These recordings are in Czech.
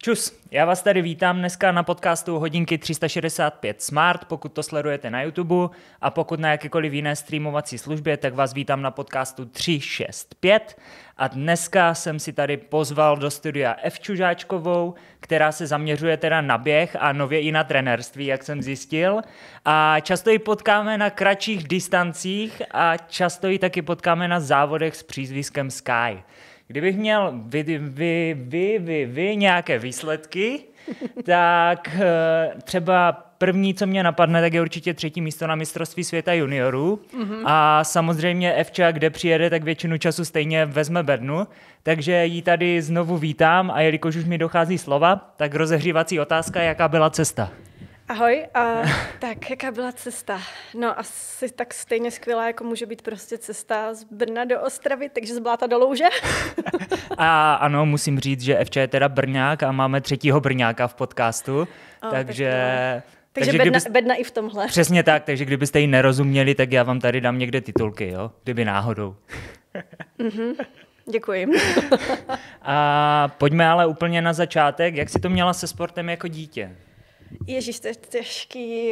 Čus, já vás tady vítám dneska na podcastu Hodinky 365 Smart, pokud to sledujete na YouTube a pokud na jakékoliv jiné streamovací službě, tak vás vítám na podcastu 365 a dneska jsem si tady pozval do studia F. Čužáčkovou, která se zaměřuje teda na běh a nově i na trenérství, jak jsem zjistil, a často ji potkáme na kratších distancích a často ji taky potkáme na závodech s přízviskem Sky. Kdybych měl nějaké výsledky, tak třeba první, co mě napadne, tak je určitě 3. místo na mistrovství světa juniorů. A samozřejmě Evča, kde přijede, tak většinu času stejně vezme bednu. Takže ji tady znovu vítám a jelikož už mi dochází slova, tak rozehřívací otázka, jaká byla cesta? Ahoj, tak jaká byla cesta? No asi tak stejně skvělá, jako může být prostě cesta z Brna do Ostravy, takže z Bláta do Louže. A ano, musím říct, že Evča je teda Brňák a máme 3. Brňáka v podcastu, takže bedna i v tomhle. Přesně tak, takže kdybyste jí nerozuměli, tak já vám tady dám někde titulky, jo? Kdyby náhodou. Děkuji. A pojďme ale úplně na začátek. Jak jsi to měla se sportem jako dítě? Ježíš, to je těžký.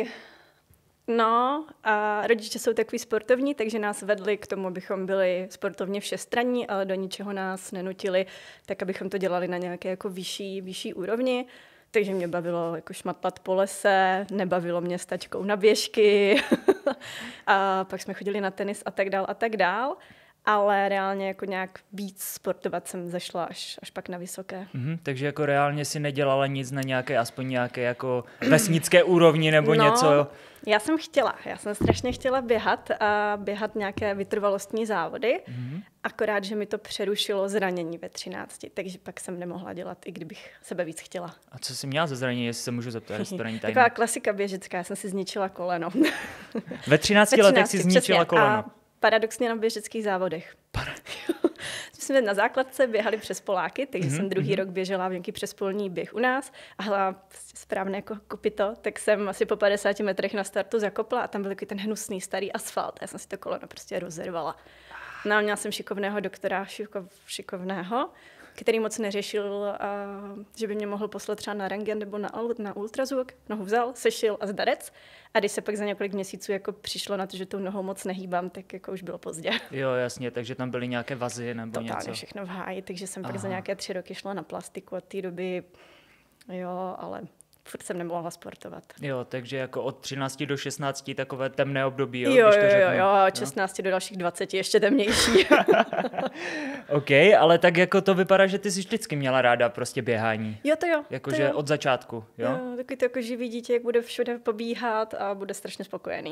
No, a rodiče jsou takový sportovní, takže nás vedli k tomu, abychom byli sportovně všestranní, ale do ničeho nás nenutili, tak abychom to dělali na nějaké jako vyšší úrovni. Takže mě bavilo jako šmatlat po lese, nebavilo mě s tačkou na běžky a pak jsme chodili na tenis a tak dál. Ale reálně jako nějak víc sportovat jsem zašla až pak na vysoké. Takže jako reálně si nedělala nic na nějaké, aspoň nějaké jako vesnické úrovni nebo něco? Já jsem strašně chtěla běhat nějaké vytrvalostní závody, akorát, že mi to přerušilo zranění ve 13, takže pak jsem nemohla dělat, i kdybych sebe víc chtěla. A co jsi měla za zranění, jestli se můžu zeptat, jestli to není tajné? Taková klasika běžecká, já jsem si zničila koleno. Ve 13 letech si zničila koleno? Paradoxně na běžeckých závodech. Jsme na základce běhali přes Poláky, takže jsem druhý rok běžela v nějaký přespolní běh u nás a hla správně jako kopyto, tak jsem asi po 50 metrech na startu zakopla a tam byl takový ten hnusný starý asfalt. Já jsem si to koleno prostě rozervala. No, měla jsem šikovného doktora, šikovného, který moc neřešil, že by mě mohl poslat třeba na rentgen nebo na ultrazvuk. Nohu vzal, sešil a zdarec. A když se pak za několik měsíců jako přišlo na to, že tou nohou moc nehýbám, tak jako už bylo pozdě. Jo, jasně, takže tam byly nějaké vazy nebo totálně něco. Totálně všechno v háji, takže jsem pak za nějaké 3 roky šla na plastiku od té doby, jo, ale furt jsem nemohla sportovat. Jo, takže jako od 13 do 16 takové temné období, jo? Jo, od 16 do dalších 20 ještě temnější. OK, ale tak jako to vypadá, že ty jsi vždycky měla ráda prostě běhání. Jo, to jo. Jakože od začátku, jo? Jo, takový to jako živý dítě, jak bude všude pobíhat a bude strašně spokojený.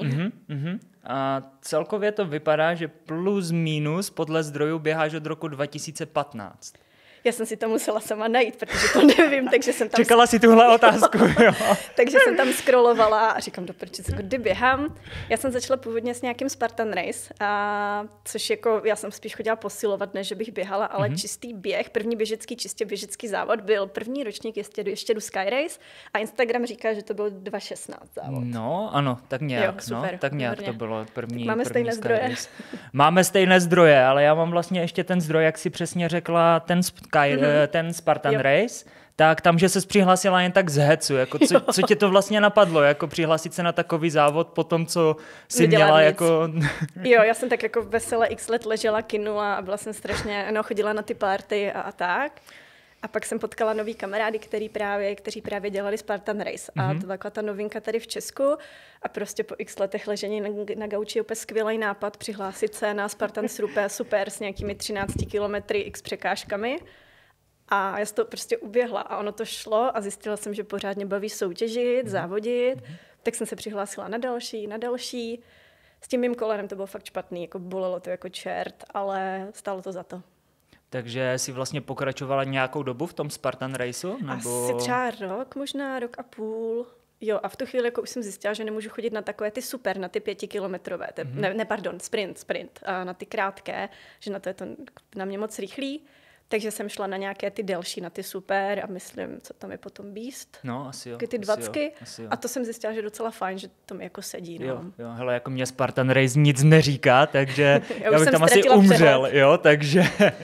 A celkově to vypadá, že plus minus podle zdrojů běháš od roku 2015. Já jsem si to musela sama najít, protože to nevím, takže jsem tam... Čekala si tuhle otázku, jo. Takže jsem tam scrollovala a říkám, kdy běhám. Já jsem začala původně s nějakým Spartan Race, což jako, já jsem spíš chodila posilovat, než že bych běhala, ale čistý běh, první čistě běžecký závod byl první ročník ještě do Sky Race a Instagram říká, že to byl 2016 závod. No, ano, tak nějak, jo, super, tak nějak výborně. To bylo první. Máme stejné zdroje. Race. Máme stejné zdroje, ale já mám vlastně ještě ten zdroj, jak si přesně řekla, ten Spartan Race, tak tam, že ses přihlásila jen tak z hecu, jako co tě to vlastně napadlo, jako přihlásit se na takový závod po tom, co jsi měla nic. Jako... Jo, já jsem tak jako vesele x let ležela, kynula a byla jsem strašně, chodila na ty party a tak. A pak jsem potkala nový kamarády, kteří právě dělali Spartan Race. A to byla taková ta novinka tady v Česku. A prostě po x letech ležení na gauči je úplně skvělý nápad přihlásit se na Spartan super s nějakými 13 kilometry x překážkami. A já jsem to prostě uběhla a ono to šlo a zjistila jsem, že pořádně baví soutěžit, závodit. Tak jsem se přihlásila na další. S tím mým kolenem to bylo fakt špatný, jako bolelo to jako čert, ale stálo to za to. Takže jsi vlastně pokračovala nějakou dobu v tom Spartan Raceu? Nebo... Asi třeba možná rok a půl. Jo, a v tu chvíli jako už jsem zjistila, že nemůžu chodit na takové ty super, na ty 5kilometrové, sprint, a na ty krátké, že na to je to na mě moc rychlý. Takže jsem šla na nějaké ty delší, na ty super a myslím, co tam je potom Beast. No, asi jo. Ty 20. A to jsem zjistila, že je docela fajn, že to mi jako sedí. No. Jo, hele, jako mě Spartan Race nic neříká, takže já bych tam asi umřel, jo, takže...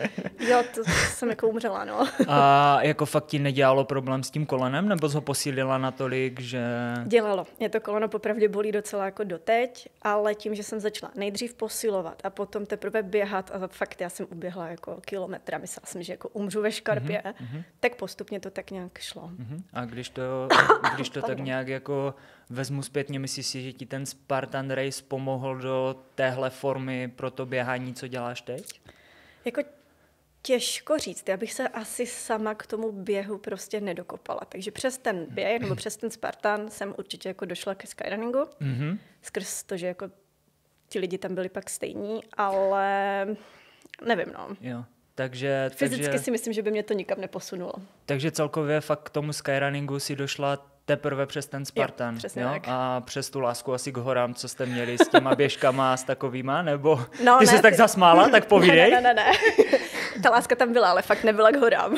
Jo, to jsem jako umřela, no. A jako fakt ti nedělalo problém s tím kolenem, nebo jsi ho posílila natolik, že... Dělalo. Mě to koleno popravdě bolí docela jako doteď, ale tím, že jsem začala nejdřív posilovat a potom teprve běhat a fakt já jsem uběhla jako kilometra, myslela jsem, že jako umřu ve škarpě, tak postupně to tak nějak šlo. A když to tak nějak jako vezmu zpětně, myslíš si, že ti ten Spartan Race pomohl do téhle formy pro to běhání, co děláš teď? Jako těžko říct, já bych se asi sama k tomu běhu prostě nedokopala. Takže přes ten běh nebo přes ten Spartan jsem určitě jako došla ke skyrunningu. Skrz to, že jako ti lidi tam byli pak stejní, ale nevím, no. Jo. Fyzicky si myslím, že by mě to nikam neposunulo. Takže celkově fakt k tomu skyrunningu si došla teprve přes ten Spartan, jo? Tak. A přes tu lásku asi k horám, co jste měli s těma běžkama a s takovýma, nebo no, ty jsi tak zasmála, tak povídej. Ne. Ta láska tam byla, ale fakt nebyla k horám.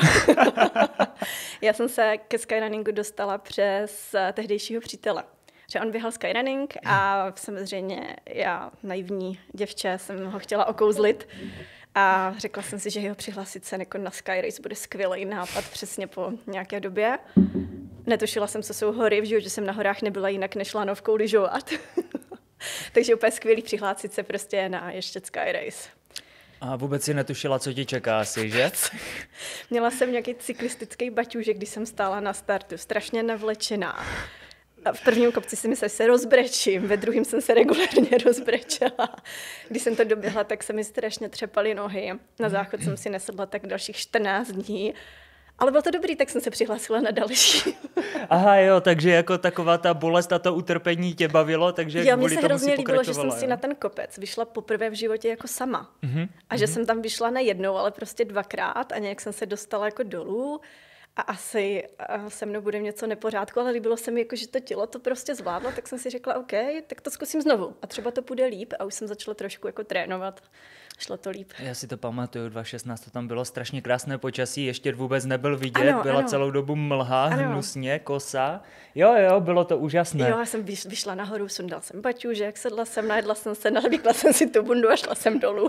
Já jsem se ke skyrunningu dostala přes tehdejšího přítele. Že on běhal skyrunning a samozřejmě já, naivní děvče, jsem ho chtěla okouzlit. A řekla jsem si, že jeho přihlásit se jako na Skyrace bude skvělý nápad přesně po nějaké době. Netušila jsem, co jsou hory, v životě jsem na horách nebyla jinak než lanovkou lyžovat. Takže úplně skvělý přihlásit se prostě na ještě Skyrace. A vůbec si netušila, co ti čeká asi, že? Měla jsem nějaký cyklistický baťůžek, když jsem stála na startu, strašně navlečená. A v prvním kopci si myslím, že se rozbrečím, ve druhém jsem se regulárně rozbrečela. Když jsem to doběhla, tak se mi strašně třepaly nohy. Na záchod jsem si nesedla tak dalších 14 dní. Ale bylo to dobrý, tak jsem se přihlásila na další. Aha, jo, takže jako taková ta bolest a to utrpení tě bavilo, takže jo, kvůli tomu si pokračovala. Jo, mně se hrozně líbilo, že jsem si na ten kopec vyšla poprvé v životě jako sama. A že jsem tam vyšla ne jednou, ale prostě dvakrát a nějak jsem se dostala jako dolů. A asi se mnou bude něco nepořádku, ale líbilo se mi, jako, že to tělo to prostě zvládlo, tak jsem si řekla, OK, tak to zkusím znovu. A třeba to půjde líp a už jsem začala trošku jako trénovat. Šlo to líp. Já si to pamatuju, 2016 to tam bylo strašně krásné počasí, ještě vůbec nebyl vidět, byla celou dobu mlha, hnusně, kosa. Jo, bylo to úžasné. Jo, já jsem vyšla nahoru, sundala jsem baťůžek, sedla jsem, najedla jsem se, nalíkla jsem si tu bundu a šla jsem dolů.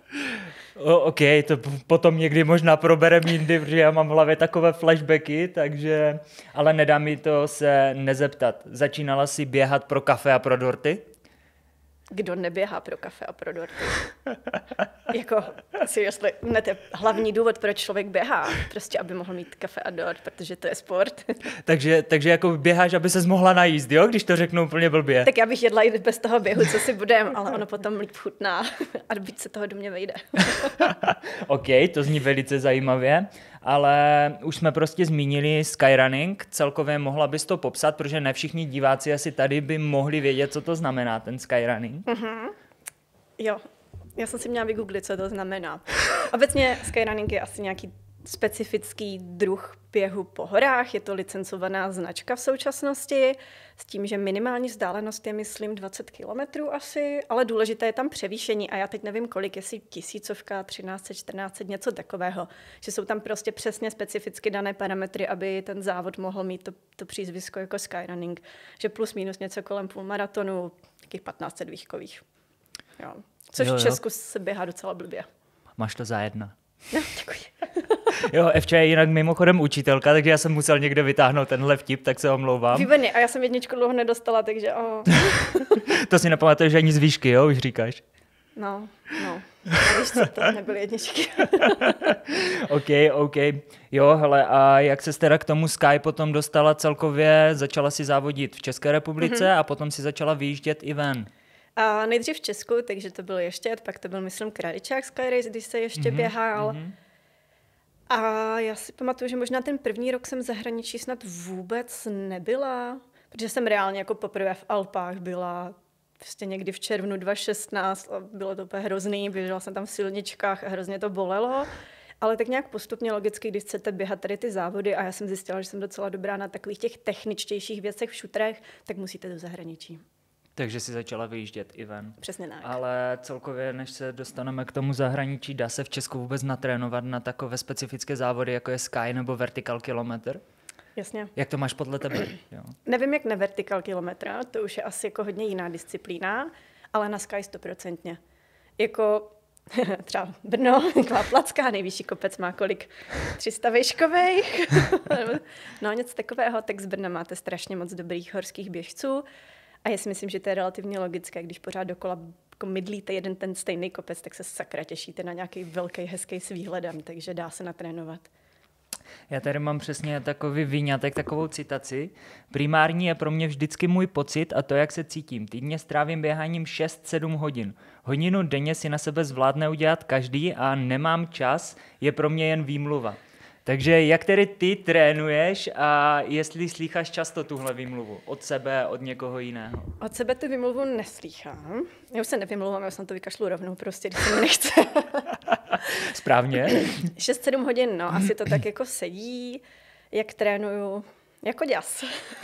OK, to potom někdy možná proberem jindy, protože já mám v hlavě takové flashbacky, takže, ale nedá mi to se nezeptat. Začínala si běhat pro kafe a pro dorty? Kdo neběhá pro kafe a pro dorty? Jako, asi jestli ne, to je hlavní důvod, proč člověk běhá. Prostě, aby mohl mít kafe a dort, protože to je sport. takže jako běháš, aby ses mohla najíst, jo? Když to řeknu úplně blbě. Tak já bych jedla i bez toho běhu, co si budem, ale ono potom líp chutná a byť se toho do mě vejde. OK, to zní velice zajímavě, ale už jsme prostě zmínili skyrunning, celkově mohla bys to popsat, protože ne všichni diváci asi tady by mohli vědět, co to znamená ten skyrunning. Jo, já jsem si měla vygooglit, co to znamená. Obecně skyrunning je asi nějaký specifický druh běhu po horách, je to licencovaná značka v současnosti, s tím, že minimální vzdálenost je, myslím, 20 kilometrů asi, ale důležité je tam převýšení a já teď nevím kolik, jestli 1000, 1300, 1400, něco takového, že jsou tam prostě přesně specificky dané parametry, aby ten závod mohl mít to přízvisko jako skyrunning, že plus minus něco kolem půlmaratonu, takých 1500 výškových. Jo. Což v Česku se běhá docela blbě. Máš to za jedna. No, děkuji. Jo, Evča je jinak mimochodem učitelka, takže já jsem musel někde vytáhnout tenhle vtip, tak se omlouvám. Výborně, a já jsem jedničku dlouho nedostala, takže To si nepamatuješ ani z výšky, jo, už říkáš. No. A víš co, to nebyly jedničky. OK. Jo, hele, a jak ses teda k tomu Sky potom dostala celkově, začala si závodit v České republice a potom si začala vyjíždět i ven? A nejdřív v Česku, takže to byl ještě, pak to byl, myslím, Kraličák Skyrace, když se ještě běhal. A já si pamatuju, že možná ten první rok jsem v zahraničí snad vůbec nebyla, protože jsem reálně jako poprvé v Alpách byla prostě někdy v červnu 2016 a bylo to úplně hrozný, běžela jsem tam v silničkách a hrozně to bolelo. Ale tak nějak postupně logicky, když chcete běhat tady ty závody a já jsem zjistila, že jsem docela dobrá na takových těch techničtějších věcech v šutrech, tak musíte do zahraničí. Takže si začala vyjíždět i ven. Přesně tak. Ale celkově, než se dostaneme k tomu zahraničí, dá se v Česku vůbec natrénovat na takové specifické závody, jako je Sky nebo Vertical Kilometr? Jasně. Jak to máš podle tebe? Jo. Nevím, jak na Vertical Kilometr, to už je asi jako hodně jiná disciplína, ale na Sky 100%. Jako třeba Brno, taková Placka, nejvyšší kopec má kolik? 300 výškových. No něco takového, tak z Brna máte strašně moc dobrých horských běžců a já si myslím, že to je relativně logické, když pořád dokola jako mydlíte jeden ten stejný kopec, tak se sakra těšíte na nějaký velký, hezký s výhledem, takže dá se natrénovat. Já tady mám přesně takový výňatek, takovou citaci. Primární je pro mě vždycky můj pocit a to, jak se cítím. Týdně strávím běháním 6-7 hodin. Hodinu denně si na sebe zvládne udělat každý a nemám čas, je pro mě jen výmluva. Takže jak tedy ty trénuješ a jestli slýcháš často tuhle výmluvu? Od sebe, od někoho jiného? Od sebe tu výmluvu neslýchám. Já už se nevymluvám, já jsem to vykašlu rovnou prostě, když se mi nechce. Správně. 6-7 hodin, no, asi to tak jako sedí, jak trénuju, jako děs.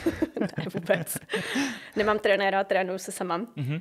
Ne, vůbec. Nemám trenéra, trénuju se sama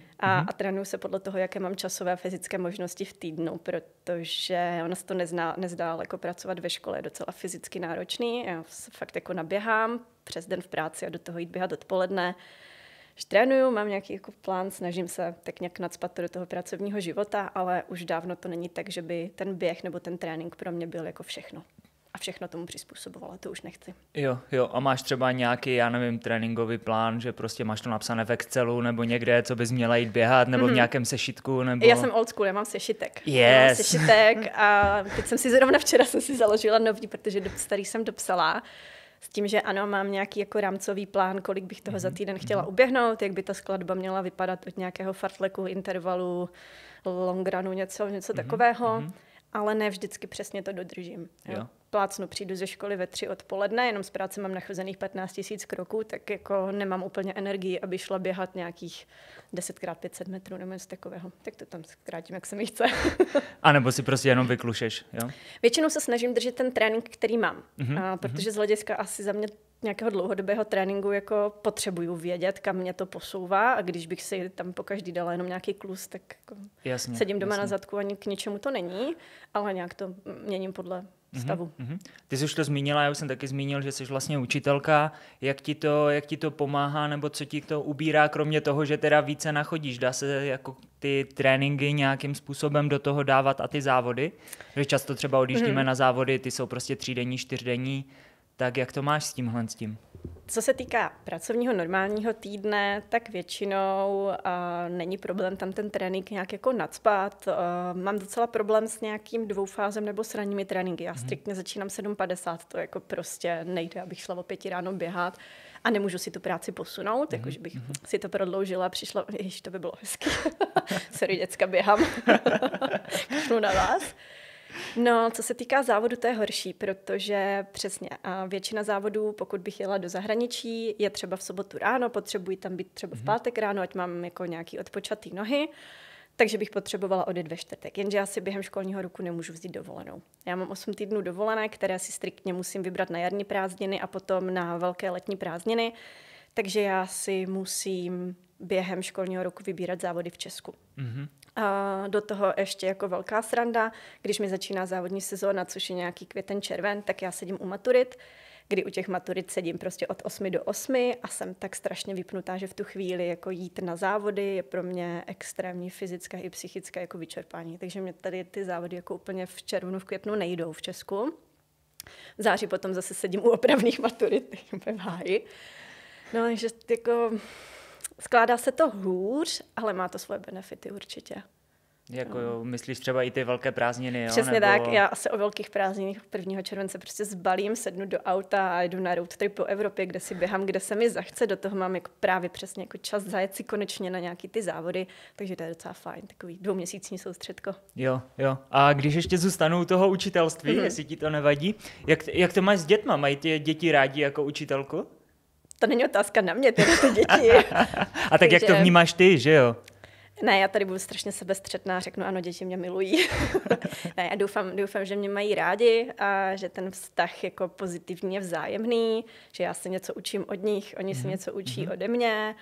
a trénuju se podle toho, jaké mám časové a fyzické možnosti v týdnu, protože ono se to nezdá jako pracovat ve škole, je docela fyzicky náročný. Já se fakt jako naběhám přes den v práci a do toho jít běhat odpoledne. Že trénuju, mám nějaký jako plán, snažím se tak nějak nacpat to do toho pracovního života, ale už dávno to není tak, že by ten běh nebo ten trénink pro mě byl jako všechno. A všechno tomu přizpůsobovala, to už nechci. Jo, a máš třeba nějaký, já nevím, tréninkový plán, že prostě máš to napsané v Excelu nebo někde, co bys měla jít běhat, nebo v nějakém sešitku, nebo... Já jsem old school, já mám sešitek. Yes. Já mám sešitek a teď jsem si zrovna včera založila nový, protože starý jsem dopsala, s tím, že ano, mám nějaký jako rámcový plán, kolik bych toho za týden chtěla uběhnout, jak by ta skladba měla vypadat od nějakého fartleku, intervalu, longrunu, něco takového, ale ne vždycky přesně to dodržím. Jo. Plácnu, přijdu ze školy ve 3 odpoledne, jenom z práce mám nachozených 15 000 kroků, tak jako nemám úplně energii, aby šla běhat nějakých 10x500 metrů nebo něco takového. Tak to tam zkrátím, jak se mi chce. A nebo si prostě jenom vyklušeš, jo? Většinou se snažím držet ten trénink, který mám, protože z hlediska asi za mě nějakého dlouhodobého tréninku jako potřebuju vědět, kam mě to posouvá a když bych si tam po každý dala jenom nějaký klus, tak jako sedím doma na zadku ani k ničemu to není, ale nějak to měním podle stavu. Ty jsi už to zmínila, já už jsem taky zmínil, že jsi vlastně učitelka. Jak ti to pomáhá, nebo co ti to ubírá, kromě toho, že teda více nachodíš? Dá se jako ty tréninky nějakým způsobem do toho dávat a ty závody? Že často třeba odjíždíme na závody, ty jsou prostě 3denní, 4denní. Tak jak to máš s tímhle s tím? Co se týká pracovního normálního týdne, tak většinou není problém tam ten trénink nějak jako nacpat. Mám docela problém s nějakým dvoufázem nebo s ranními tréninky. Já striktně začínám 7:50, to jako prostě nejde, abych šla o 5 ráno běhat a nemůžu si tu práci posunout, jakože bych si to prodloužila a přišla, ježiš, to by bylo hezky. Sorry, děcka, běhám. Kašlu na vás. No, co se týká závodu, to je horší, protože přesně většina závodů, pokud bych jela do zahraničí, je třeba v sobotu ráno, potřebuji tam být třeba v pátek ráno, ať mám jako nějaký odpočatý nohy, takže bych potřebovala odjet ve čtvrtek. Jenže já si během školního roku nemůžu vzít dovolenou. Já mám 8 týdnů dovolené, které si striktně musím vybrat na jarní prázdniny a potom na velké letní prázdniny, takže já si musím během školního roku vybírat závody v Česku. A do toho ještě jako velká sranda, když mi začíná závodní sezóna, což je nějaký květen, červen, tak já sedím u maturit, kdy u těch maturit sedím prostě od 8 do 8 a jsem tak strašně vypnutá, že v tu chvíli jako jít na závody je pro mě extrémní fyzické i psychické jako vyčerpání. Takže mě tady ty závody jako úplně v červnu, v květnu nejdou v Česku. V září potom zase sedím u opravných maturit, úplně v háji. No, takže jako... Skládá se to hůř, ale má to svoje benefity určitě. Jako jo, myslíš třeba i ty velké prázdniny, jo? Přesně nebo... tak, já asi o velkých prázdninách 1. července prostě zbalím, sednu do auta a jdu na road trip po Evropě, kde si běhám, kde se mi zachce, do toho mám jako právě přesně jako čas zajet si konečně na nějaký ty závody, takže to je docela fajn, takový 2měsíční soustředko. Jo. A když ještě zůstanu u toho učitelství, jestli ti to nevadí, jak to máš s dětma? Mají ty děti rádi jako učitelku? To není otázka na mě, ty děti. A tak jak to vnímáš ty, že jo? Ne, já tady budu strašně sebestředná, řeknu ano, děti mě milují. Ne, já doufám, že mě mají rádi a že ten vztah jako pozitivně vzájemný, že já se něco učím od nich, oni se něco učí ode mě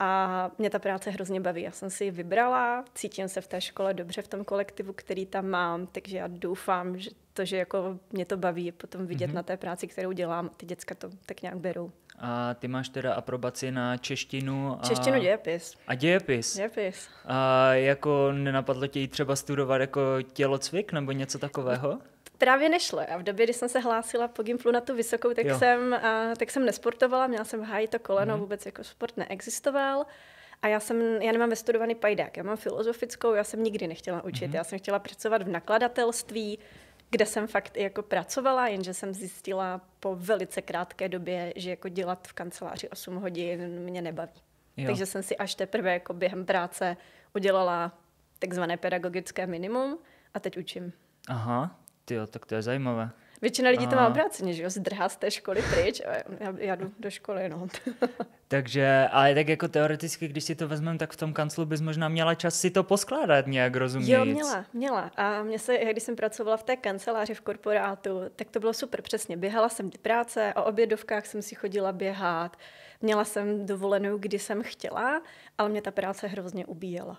A mě ta práce hrozně baví. Já jsem si ji vybrala, cítím se v té škole dobře v tom kolektivu, který tam mám, takže já doufám, že že jako mě to baví je potom vidět na té práci, kterou dělám. Ty děcka to tak nějak berou. A ty máš teda aprobaci na češtinu a... Češtinu, dějepis. A dějepis? Dějepis. A jako nenapadlo tě jí třeba studovat jako tělocvik nebo něco takového? Právě nešlo. A v době, kdy jsem se hlásila po Gimplu na tu vysokou, tak jsem nesportovala, měla jsem v háji to koleno, vůbec jako sport neexistoval. A já nemám vystudovaný pajdák, já mám filozofickou, já jsem nikdy nechtěla učit. Já jsem chtěla pracovat v nakladatelství, kde jsem fakt jako pracovala, jenže jsem zjistila po velice krátké době, že jako dělat v kanceláři 8 hodin mě nebaví. Jo. Takže jsem si až teprve jako během práce udělala takzvané pedagogické minimum a teď učím. Aha, tak to je zajímavé. Většina lidí to má obráceně, že jo, zdrhá z té školy pryč a já jdu do školy, no. Takže, ale tak jako teoreticky, když si to vezmeme, tak v tom kanclu bys možná měla čas si to poskládat nějak, rozumějíc. Jo, měla. A když jsem pracovala v té kanceláři v korporátu, tak to bylo super, přesně. Běhala jsem do práce, o obědovkách jsem si chodila běhat, měla jsem dovolenou, kdy jsem chtěla, ale mě ta práce hrozně ubíjela.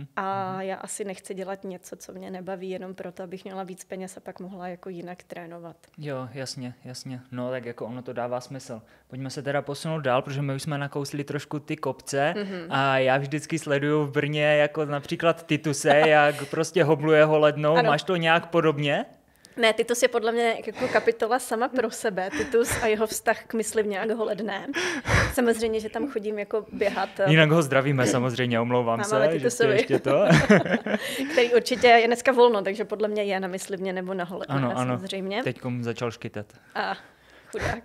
A já asi nechci dělat něco, co mě nebaví, jenom proto, abych měla víc peněz a pak mohla jako jinak trénovat. Jo, jasně. No tak jako ono to dává smysl. Pojďme se teda posunout dál, protože my už jsme nakousli trošku ty kopce a já vždycky sleduju v Brně jako například Tituse, jak prostě hobluje holednou. Ano. Máš to nějak podobně? Ne, Titus je podle mě jako kapitola sama pro sebe. Titus a jeho vztah k myslivňák holedné. Samozřejmě, že tam chodím jako běhat. Jinak ho zdravíme samozřejmě, omlouvám se, že jste ještě to. Který určitě je dneska volno, takže podle mě je na myslivně nebo na holedné, ano, samozřejmě. Teďkom začal škytat. A chudák.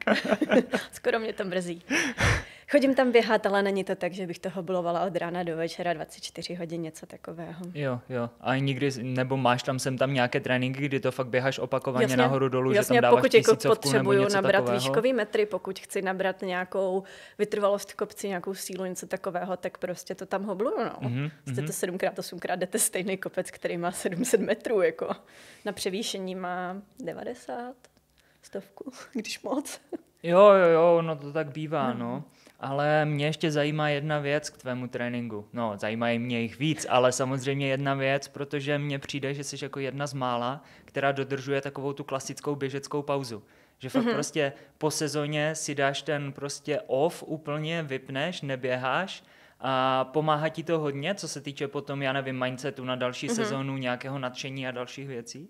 Skoro mě to mrzí. Chodím tam běhat, ale není to tak, že bych to hoblovala od rána do večera 24 hodin, něco takového. Jo. A nikdy, nebo máš tam nějaké tréninky, kdy to fakt běháš opakovaně nahoru dolů, že tam dáváš tisícovku nebo něco nabrat takového? Výškový metry, pokud chci nabrat nějakou vytrvalost v kopci, nějakou sílu, něco takového, tak prostě to tam hobluju, no. Jste to 7x8x jdete stejný kopec, který má 700 metrů, jako. Na převýšení má 90, 100, když moc. Jo, no to tak bývá, no. Ale mě ještě zajímá jedna věc k tvému tréninku. No, zajímají mě jich víc, ale samozřejmě jedna věc, protože mně přijde, že jsi jako jedna z mála, která dodržuje takovou tu klasickou běžeckou pauzu. Že fakt prostě po sezóně si dáš ten prostě off, úplně vypneš, neběháš a pomáhá ti to hodně, co se týče potom, já nevím, mindsetu na další sezónu, nějakého nadšení a dalších věcí?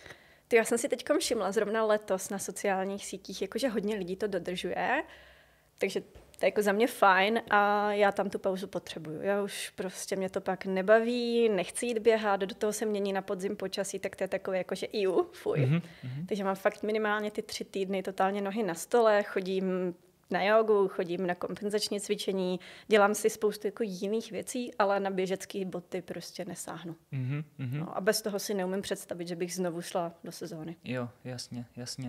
Já jsem si teďkom všimla zrovna letos na sociálních sítích, jakože hodně lidí to dodržuje, takže to je jako za mě fajn a já tam tu pauzu potřebuju. Já už prostě mě to pak nebaví, nechci jít běhat, do toho se mění na podzim počasí, tak to je takové jakože fuj. Takže mám fakt minimálně ty 3 týdny totálně nohy na stole, chodím na jogu, chodím na kompenzační cvičení, dělám si spoustu jako jiných věcí, ale na běžecké boty prostě nesáhnu. No, a bez toho si neumím představit, že bych znovu šla do sezóny. Jo, jasně.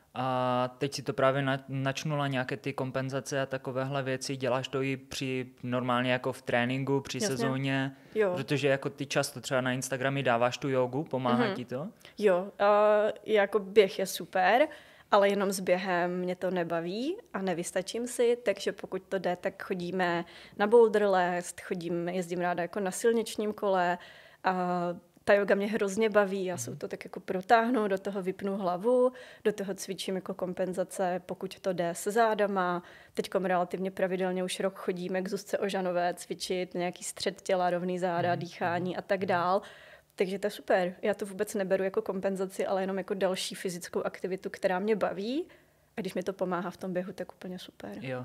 A teď si to právě načnula nějaké ty kompenzace a takovéhle věci. Děláš to i při normálně jako v tréninku, při sezóně? Jo. Protože jako ty často třeba na Instagramy dáváš tu jogu, pomáhá ti to? Jo, jako běh je super, ale jenom s během mě to nebaví a nevystačím si, takže pokud to jde, tak chodíme na boulderlest, jezdím ráda jako na silničním kole a ta yoga mě hrozně baví, já se to tak jako protáhnu, do toho vypnu hlavu, do toho cvičím jako kompenzace, pokud to jde se zádama. Teďkom relativně pravidelně už rok chodíme k Zuzce Ožanové cvičit, nějaký střed těla, rovný záda, dýchání a tak dál. Takže to je super. Já to vůbec neberu jako kompenzaci, ale jenom jako další fyzickou aktivitu, která mě baví. A když mi to pomáhá v tom běhu, tak úplně super. Jo.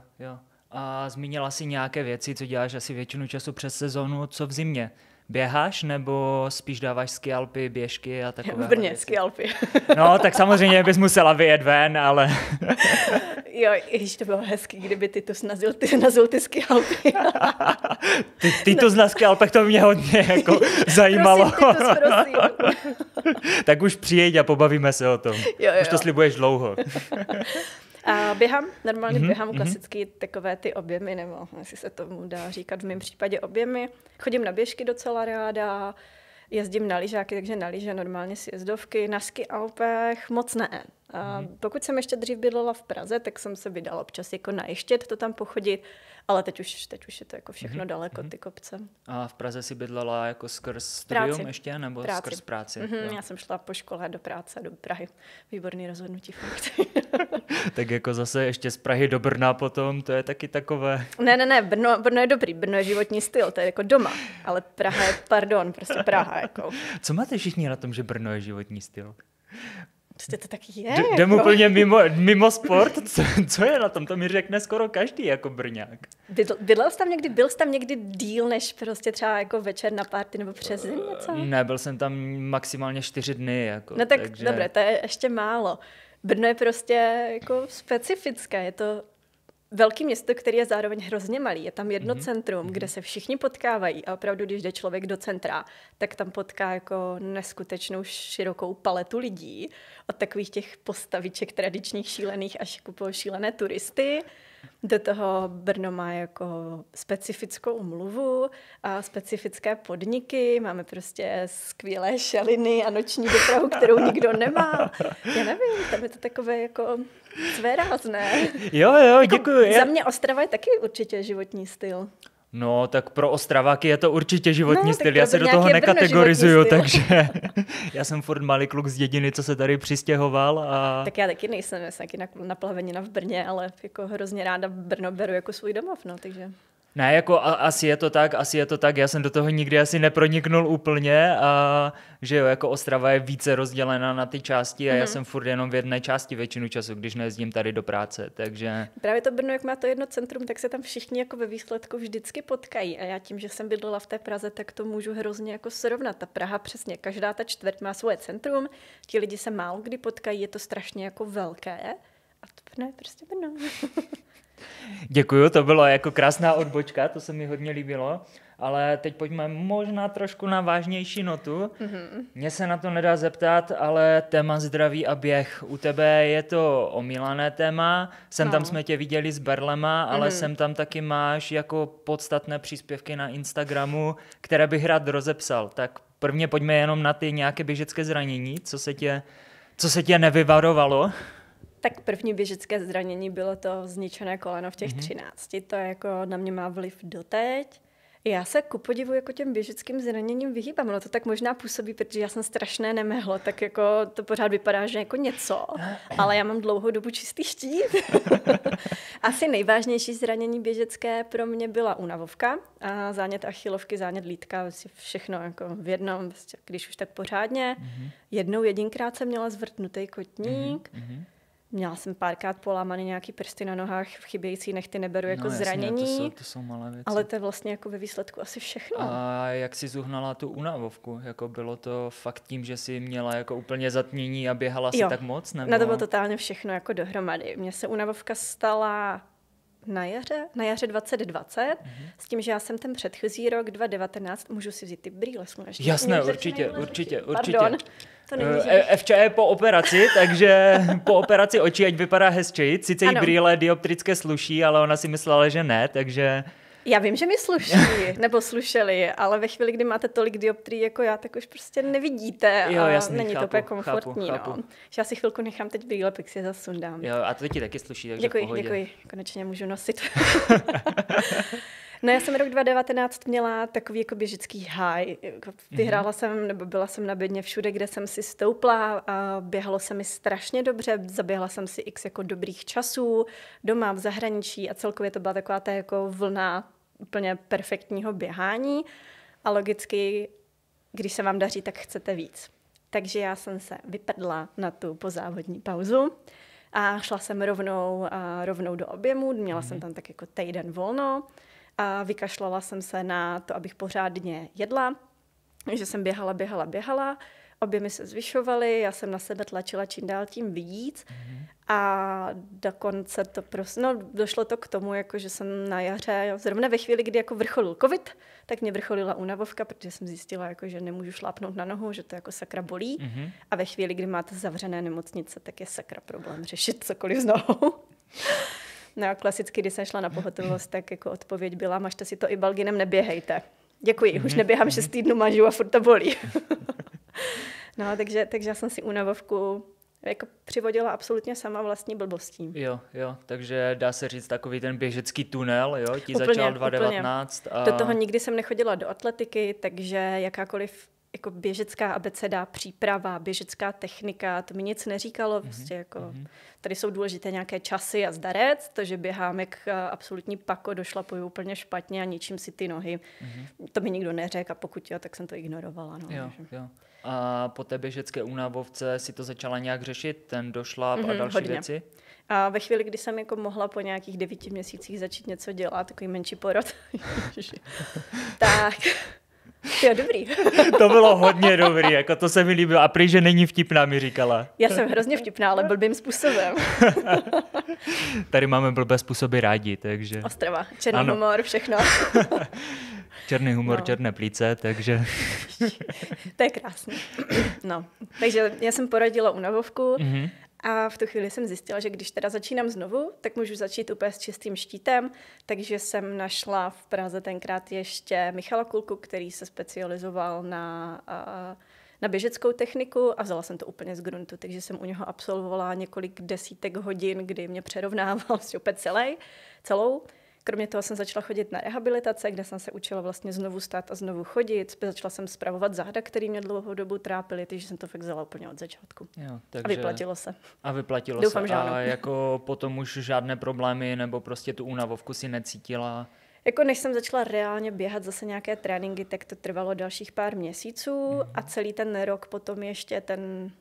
A zmínila jsi nějaké věci, co děláš asi většinu času přes sezónu, co v zimě? Běháš nebo spíš dáváš skialpy, běžky a takové? V Brně skialpy. No, tak samozřejmě bys musela vyjet ven, ale... Jo, když to bylo hezký, kdyby Titus nazil ty skialpy. Titus na skialpech, to mě hodně jako zajímalo. Prosím. Tak už přijeď a pobavíme se o tom. Jo. Už to slibuješ dlouho. A běhám, normálně běhám klasicky takové ty objemy, nebo jestli se tomu dá říkat v mém případě objemy. Chodím na běžky docela ráda, jezdím na lyžáky, takže na lyže normálně sjezdovky, na ski alpech moc ne. A pokud jsem ještě dřív bydlela v Praze, tak jsem se vydala občas jako na Ještěd to tam pochodit, ale teď už je to jako všechno daleko, ty kopce. A v Praze si bydlela jako skrz studium ještě, nebo skrz práci? Já jsem šla po škole do práce, do Prahy. Výborný rozhodnutí fakt. Tak jako zase ještě z Prahy do Brna potom, to je taky takové... Ne, Brno je dobrý, Brno je životní styl, to je jako doma, ale Praha je, prostě Praha. Jako. Co máte všichni na tom, že Brno je životní styl? Prostě to taky je. Jdem úplně mimo sport? Co je na tom? To mi řekne skoro každý jako Brňák. Byl jsi tam někdy díl, než prostě třeba jako večer na party nebo přes den něco? Ne, byl jsem tam maximálně 4 dny. Jako, no tak takže... dobré, to je ještě málo. Brno je prostě jako specifické, je to velké město, které je zároveň hrozně malý. Je tam jedno centrum, kde se všichni potkávají a opravdu, když jde člověk do centra, tak tam potká jako neskutečnou širokou paletu lidí. Od takových těch postaviček tradičních šílených až po šílené turisty. Do toho Brno má jako specifickou umluvu a specifické podniky. Máme prostě skvělé šaliny a noční dopravu, kterou nikdo nemá. Já nevím, tam je to takové jako svérázné. Jo, jako děkuji. Za mě Ostrava je taky určitě životní styl. No, tak pro Ostraváky je to určitě životní styl. Já se do toho nekategorizuju, takže já jsem furt malý kluk z dědiny, co se tady přistěhoval. A... Tak já taky nejsem, já jsem taky naplavenina v Brně, ale jako hrozně ráda Brno beru jako svůj domov, no, takže... Ne, jako asi je to tak, já jsem do toho nikdy asi neproniknul úplně a že jo, jako Ostrava je více rozdělena na ty části a já jsem furt jenom v jedné části většinu času, když nejezdím tady do práce, takže... Právě to Brno, jak má to jedno centrum, tak se tam všichni jako ve výsledku vždycky potkají a já tím, že jsem bydlela v té Praze, tak to můžu hrozně jako srovnat. Ta Praha přesně, každá ta čtvrť má svoje centrum, ti lidi se málo kdy potkají, je to strašně jako velké a to Brno je prostě Brno. Děkuju, to bylo jako krásná odbočka, to se mi hodně líbilo, ale teď pojďme možná trošku na vážnější notu. Mně se na to nedá zeptat, ale téma zdraví a běh. U tebe je to omílané téma, tam jsme tě viděli s berlema, ale sem tam taky máš jako podstatné příspěvky na Instagramu, které bych rád rozepsal. Tak prvně pojďme jenom na ty nějaké běžecké zranění, co se tě nevyvarovalo. Tak první běžecké zranění bylo to zničené koleno v těch 13. To jako na mě má vliv doteď. Já se ku podivu jako těm běžeckým zraněním vyhýbám. No to tak možná působí, protože já jsem strašné nemehlo, tak jako to pořád vypadá, že jako něco. Ale já mám dlouhou dobu čistý štít. Asi nejvážnější zranění běžecké pro mě byla únavovka. A zánět achilovky, zánět lítka, všechno jako v jednom, když už tak pořádně. Jedinkrát jsem měla zvrtnutý kotník. Měla jsem párkrát polámaný nějaký prsty na nohách, chybějící nechty neberu jako zranění. To jsou malé věci. Ale to je vlastně jako ve výsledku asi všechno. A jak jsi zuhnala tu únavovku? Jako bylo to fakt tím, že jsi měla jako úplně zatmění a běhala si tak moc? Nebo... Na to bylo totálně všechno jako dohromady. Mně se únavovka stala na jaře 2020, s tím, že já jsem ten předchozí rok 2019, můžu si vzít ty brýle sluneční. Jasné, určitě. Pardon, to není Evča je po operaci, takže po operaci očí, ať vypadá hezčeji. Sice jí brýle dioptrické sluší, ale ona si myslela, že ne, takže... Já vím, že mi sluší, nebo slušeli, ale ve chvíli, kdy máte tolik dioptrií jako já, tak už prostě nevidíte a není to úplně komfortní. Chápu. No. Že já si chvilku nechám teď brýle, pak si je zase sundám. Jo, a to ti taky sluší, takže v pohodě. Děkuji, konečně můžu nosit. No já jsem rok 2019 měla takový jako běžecký high. Vyhrála jsem, nebo byla jsem na bědně všude, kde jsem si stoupla a běhalo se mi strašně dobře. Zaběhla jsem si x jako dobrých časů doma, v zahraničí a celkově to byla taková ta jako vlna úplně perfektního běhání. A logicky, když se vám daří, tak chcete víc. Takže já jsem se vypadla na tu pozávodní pauzu a šla jsem rovnou do objemu. Měla jsem tam tak jako týden volno. A vykašlala jsem se na to, abych pořádně jedla, že jsem běhala, objemy se zvyšovaly, já jsem na sebe tlačila čím dál tím víc a dokonce to došlo to k tomu, jako že jsem na jaře, zrovna ve chvíli, kdy jako vrcholil covid, tak mě vrcholila únavovka, protože jsem zjistila, jako, že nemůžu šlápnout na nohu, že to jako sakra bolí a ve chvíli, kdy máte zavřené nemocnice, tak je sakra problém řešit cokoliv s nohou. No a klasicky, když jsem šla na pohotovost, tak jako odpověď byla, mažte si to i balginem, neběhejte. Děkuji, už neběhám 6 týdnů, mažu a furt to bolí. No, takže já jsem si únavovku Jako přivodila absolutně sama vlastní blbostí. Jo, takže dá se říct takový ten běžecký tunel, jo? Ti Úplně, začal 2019. A... Do toho nikdy jsem nechodila do atletiky, takže jakákoliv jako běžecká abeceda, příprava, běžecká technika, to mi nic neříkalo. Prostě jako, tady jsou důležité nějaké časy a zdarec, to, že běhám jak absolutní pako, došlapuju úplně špatně a ničím si ty nohy. To mi nikdo neřekl a pokud jo, tak jsem to ignorovala. No, jo. A po té běžecké únavovce si to začala nějak řešit, ten došlap a další hodně. věci? A ve chvíli, kdy jsem jako mohla po nějakých 9 měsících začít něco dělat, takový menší porod, tak... Jo, dobrý. To bylo hodně dobrý, jako to se mi líbilo. A prý, že není vtipná, mi říkala. Já jsem hrozně vtipná, ale blbým způsobem. Tady máme blbé způsoby rádi, takže... Ostrava, černý humor, všechno. Černý humor, černé plíce, takže... To je krásný. No, takže já jsem porodila únavovku a v tu chvíli jsem zjistila, že když teda začínám znovu, tak můžu začít úplně s čistým štítem, takže jsem našla v Praze tenkrát ještě Michala Kulku, který se specializoval na běžeckou techniku a vzala jsem to úplně z gruntu, takže jsem u něho absolvovala několik desítek hodin, kdy mě přerovnával úplně celou. Kromě toho jsem začala chodit na rehabilitace, kde jsem se učila vlastně znovu stát a znovu chodit. Začala jsem spravovat záda, který mě dlouhou dobu trápily, takže jsem to fakt vzala úplně od začátku. Jo, takže... A vyplatilo se. Doufám, že ano. A jako potom už žádné problémy nebo prostě tu únavovku si necítila? Jako než jsem začala reálně běhat zase nějaké tréninky, tak to trvalo dalších pár měsíců a celý ten rok potom ještě ten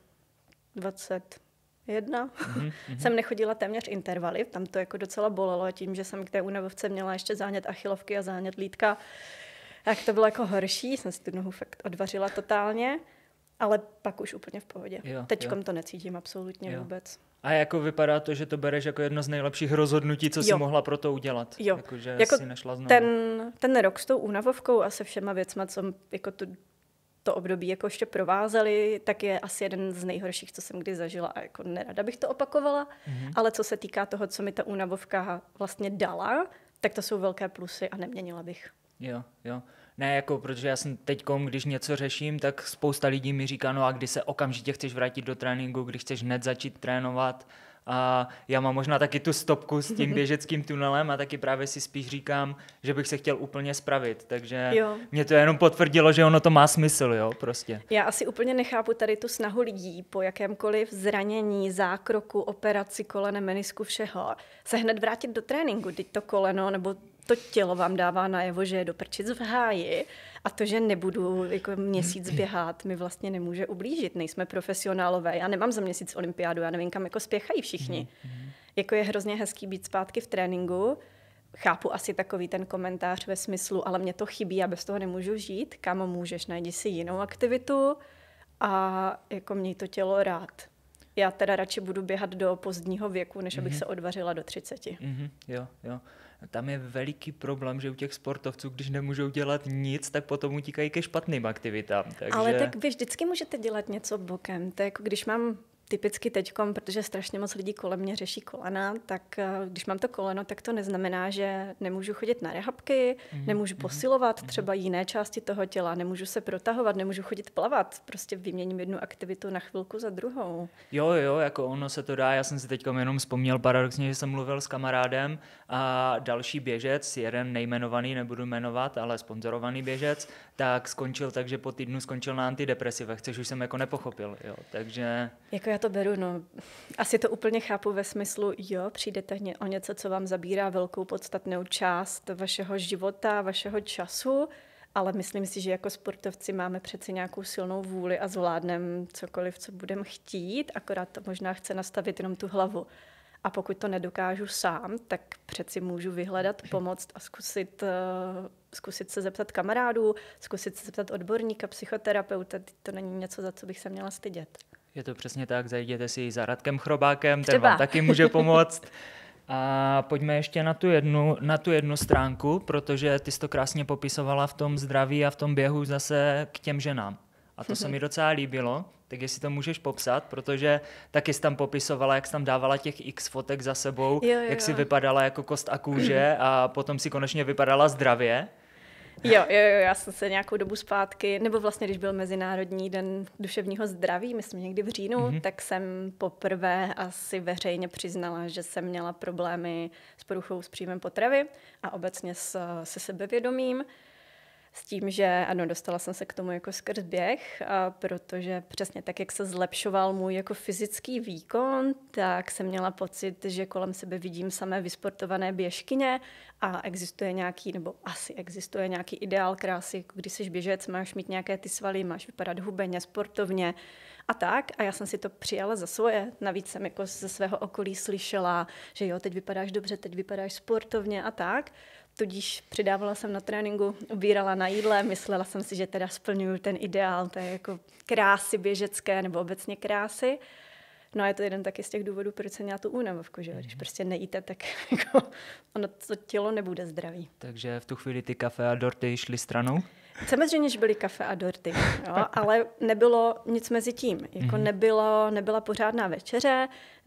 21. Jsem nechodila téměř intervaly, tam to jako docela bolelo tím, že jsem k té únavovce měla ještě zánět achilovky a zánět lítka. Tak to bylo jako horší, jsem si tu nohu fakt odvařila totálně, ale pak už úplně v pohodě. Teďkom to necítím absolutně vůbec. A jako vypadá to, že to bereš jako jedno z nejlepších rozhodnutí, co jsi mohla pro to udělat? Jo. Jako jsi nešla znovu. Ten rok s tou únavovkou a se všema věcma, co jako to období jako ještě provázely, tak je asi jeden z nejhorších, co jsem kdy zažila a jako nerada bych to opakovala, ale co se týká toho, co mi ta únavovka vlastně dala, tak to jsou velké plusy a neměnila bych. Jo. Ne, jako, protože já jsem teďkom, když něco řeším, tak spousta lidí mi říká, no a kdy se okamžitě chceš vrátit do tréninku, když chceš hned začít trénovat. A já mám možná taky tu stopku s tím běžeckým tunelem a taky právě si spíš říkám, že bych se chtěl úplně spravit, takže mě to jenom potvrdilo, že ono to má smysl, jo, prostě. Já asi úplně nechápu tady tu snahu lidí po jakémkoliv zranění, zákroku, operaci kolene, menisku, všeho, se hned vrátit do tréninku, teď to koleno nebo to tělo vám dává najevo, že je do prčic v háji a to, že nebudu jako měsíc běhat, mi vlastně nemůže ublížit. Nejsme profesionálové, já nemám za měsíc olympiádu, já nevím, kam jako spěchají všichni. Jako je hrozně hezký být zpátky v tréninku, chápu asi takový ten komentář ve smyslu, ale mě to chybí, já bez toho nemůžu žít, kam můžeš, najdi si jinou aktivitu a jako měj to tělo rád. Já teda radši budu běhat do pozdního věku, než abych se odvařila do 30. Jo. Tam je veliký problém, že u těch sportovců, když nemůžou dělat nic, tak potom utíkají ke špatným aktivitám. Takže... Ale tak vy vždycky můžete dělat něco bokem. To je jako když mám typicky teďkom, protože strašně moc lidí kolem mě řeší kolena, tak když mám to koleno, tak to neznamená, že nemůžu chodit na rehabky, nemůžu posilovat třeba jiné části toho těla, nemůžu se protahovat, nemůžu chodit plavat, prostě vyměním jednu aktivitu na chvilku za druhou. Jo, jako ono se to dá, já jsem si teďka jenom vzpomněl paradoxně, že jsem mluvil s kamarádem a další běžec, jeden nejmenovaný, nebudu jmenovat, ale sponzorovaný běžec, tak skončil tak, že po týdnu skončil na antidepresivech, což už jsem jako nepochopil, jo, takže... Jako já to beru, no. Asi to úplně chápu ve smyslu, jo, přijdete o něco, co vám zabírá velkou podstatnou část vašeho života, vašeho času, ale myslím si, že jako sportovci máme přeci nějakou silnou vůli a zvládneme cokoliv, co budeme chtít, akorát to možná chce nastavit jenom tu hlavu. A pokud to nedokážu sám, tak přeci můžu vyhledat pomoc a zkusit se zeptat kamarádů, zkusit se zeptat odborníka, psychoterapeuta. To není něco, za co bych se měla stydět. Je to přesně tak, zajděte si za Radkem Chrobákem, ten vám taky může pomoct. A pojďme ještě na tu jednu stránku, protože ty jsi to krásně popisovala v tom zdraví a v tom běhu zase k těm ženám. A to se mi docela líbilo, tak jestli to můžeš popsat, protože taky jsi tam popisovala, jak jsi tam dávala těch x fotek za sebou, jak jsi vypadala jako kost a kůže a potom si konečně vypadala zdravě. Já jsem se nějakou dobu zpátky, nebo vlastně když byl Mezinárodní den duševního zdraví, myslím někdy v říjnu, tak jsem poprvé asi veřejně přiznala, že jsem měla problémy s poruchou s příjmem potravy a obecně se sebevědomím. S tím, že ano, dostala jsem se k tomu jako skrz běh, protože přesně tak, jak se zlepšoval můj jako fyzický výkon, tak jsem měla pocit, že kolem sebe vidím samé vysportované běžkyně a existuje nějaký, nebo asi existuje nějaký ideál krásy, jako když jsi běžec, máš mít nějaké ty svaly, máš vypadat hubeně, sportovně a tak. A já jsem si to přijala za svoje. Navíc jsem jako ze svého okolí slyšela, že jo, teď vypadáš dobře, teď vypadáš sportovně a tak. Tudíž přidávala jsem na tréninku, ubírala na jídle, myslela jsem si, že teda splňuju ten ideál té jako krásy běžecké nebo obecně krásy. No a je to jeden taky z těch důvodů, proč jsem měla tu únavovku, že když prostě nejíte, tak jako ono to tělo nebude zdravý. Takže v tu chvíli ty kafe a dorty šly stranou? Samozřejmě, že byly kafe a dorty, jo, ale nebylo nic mezi tím. Jako nebyla pořádná večeře,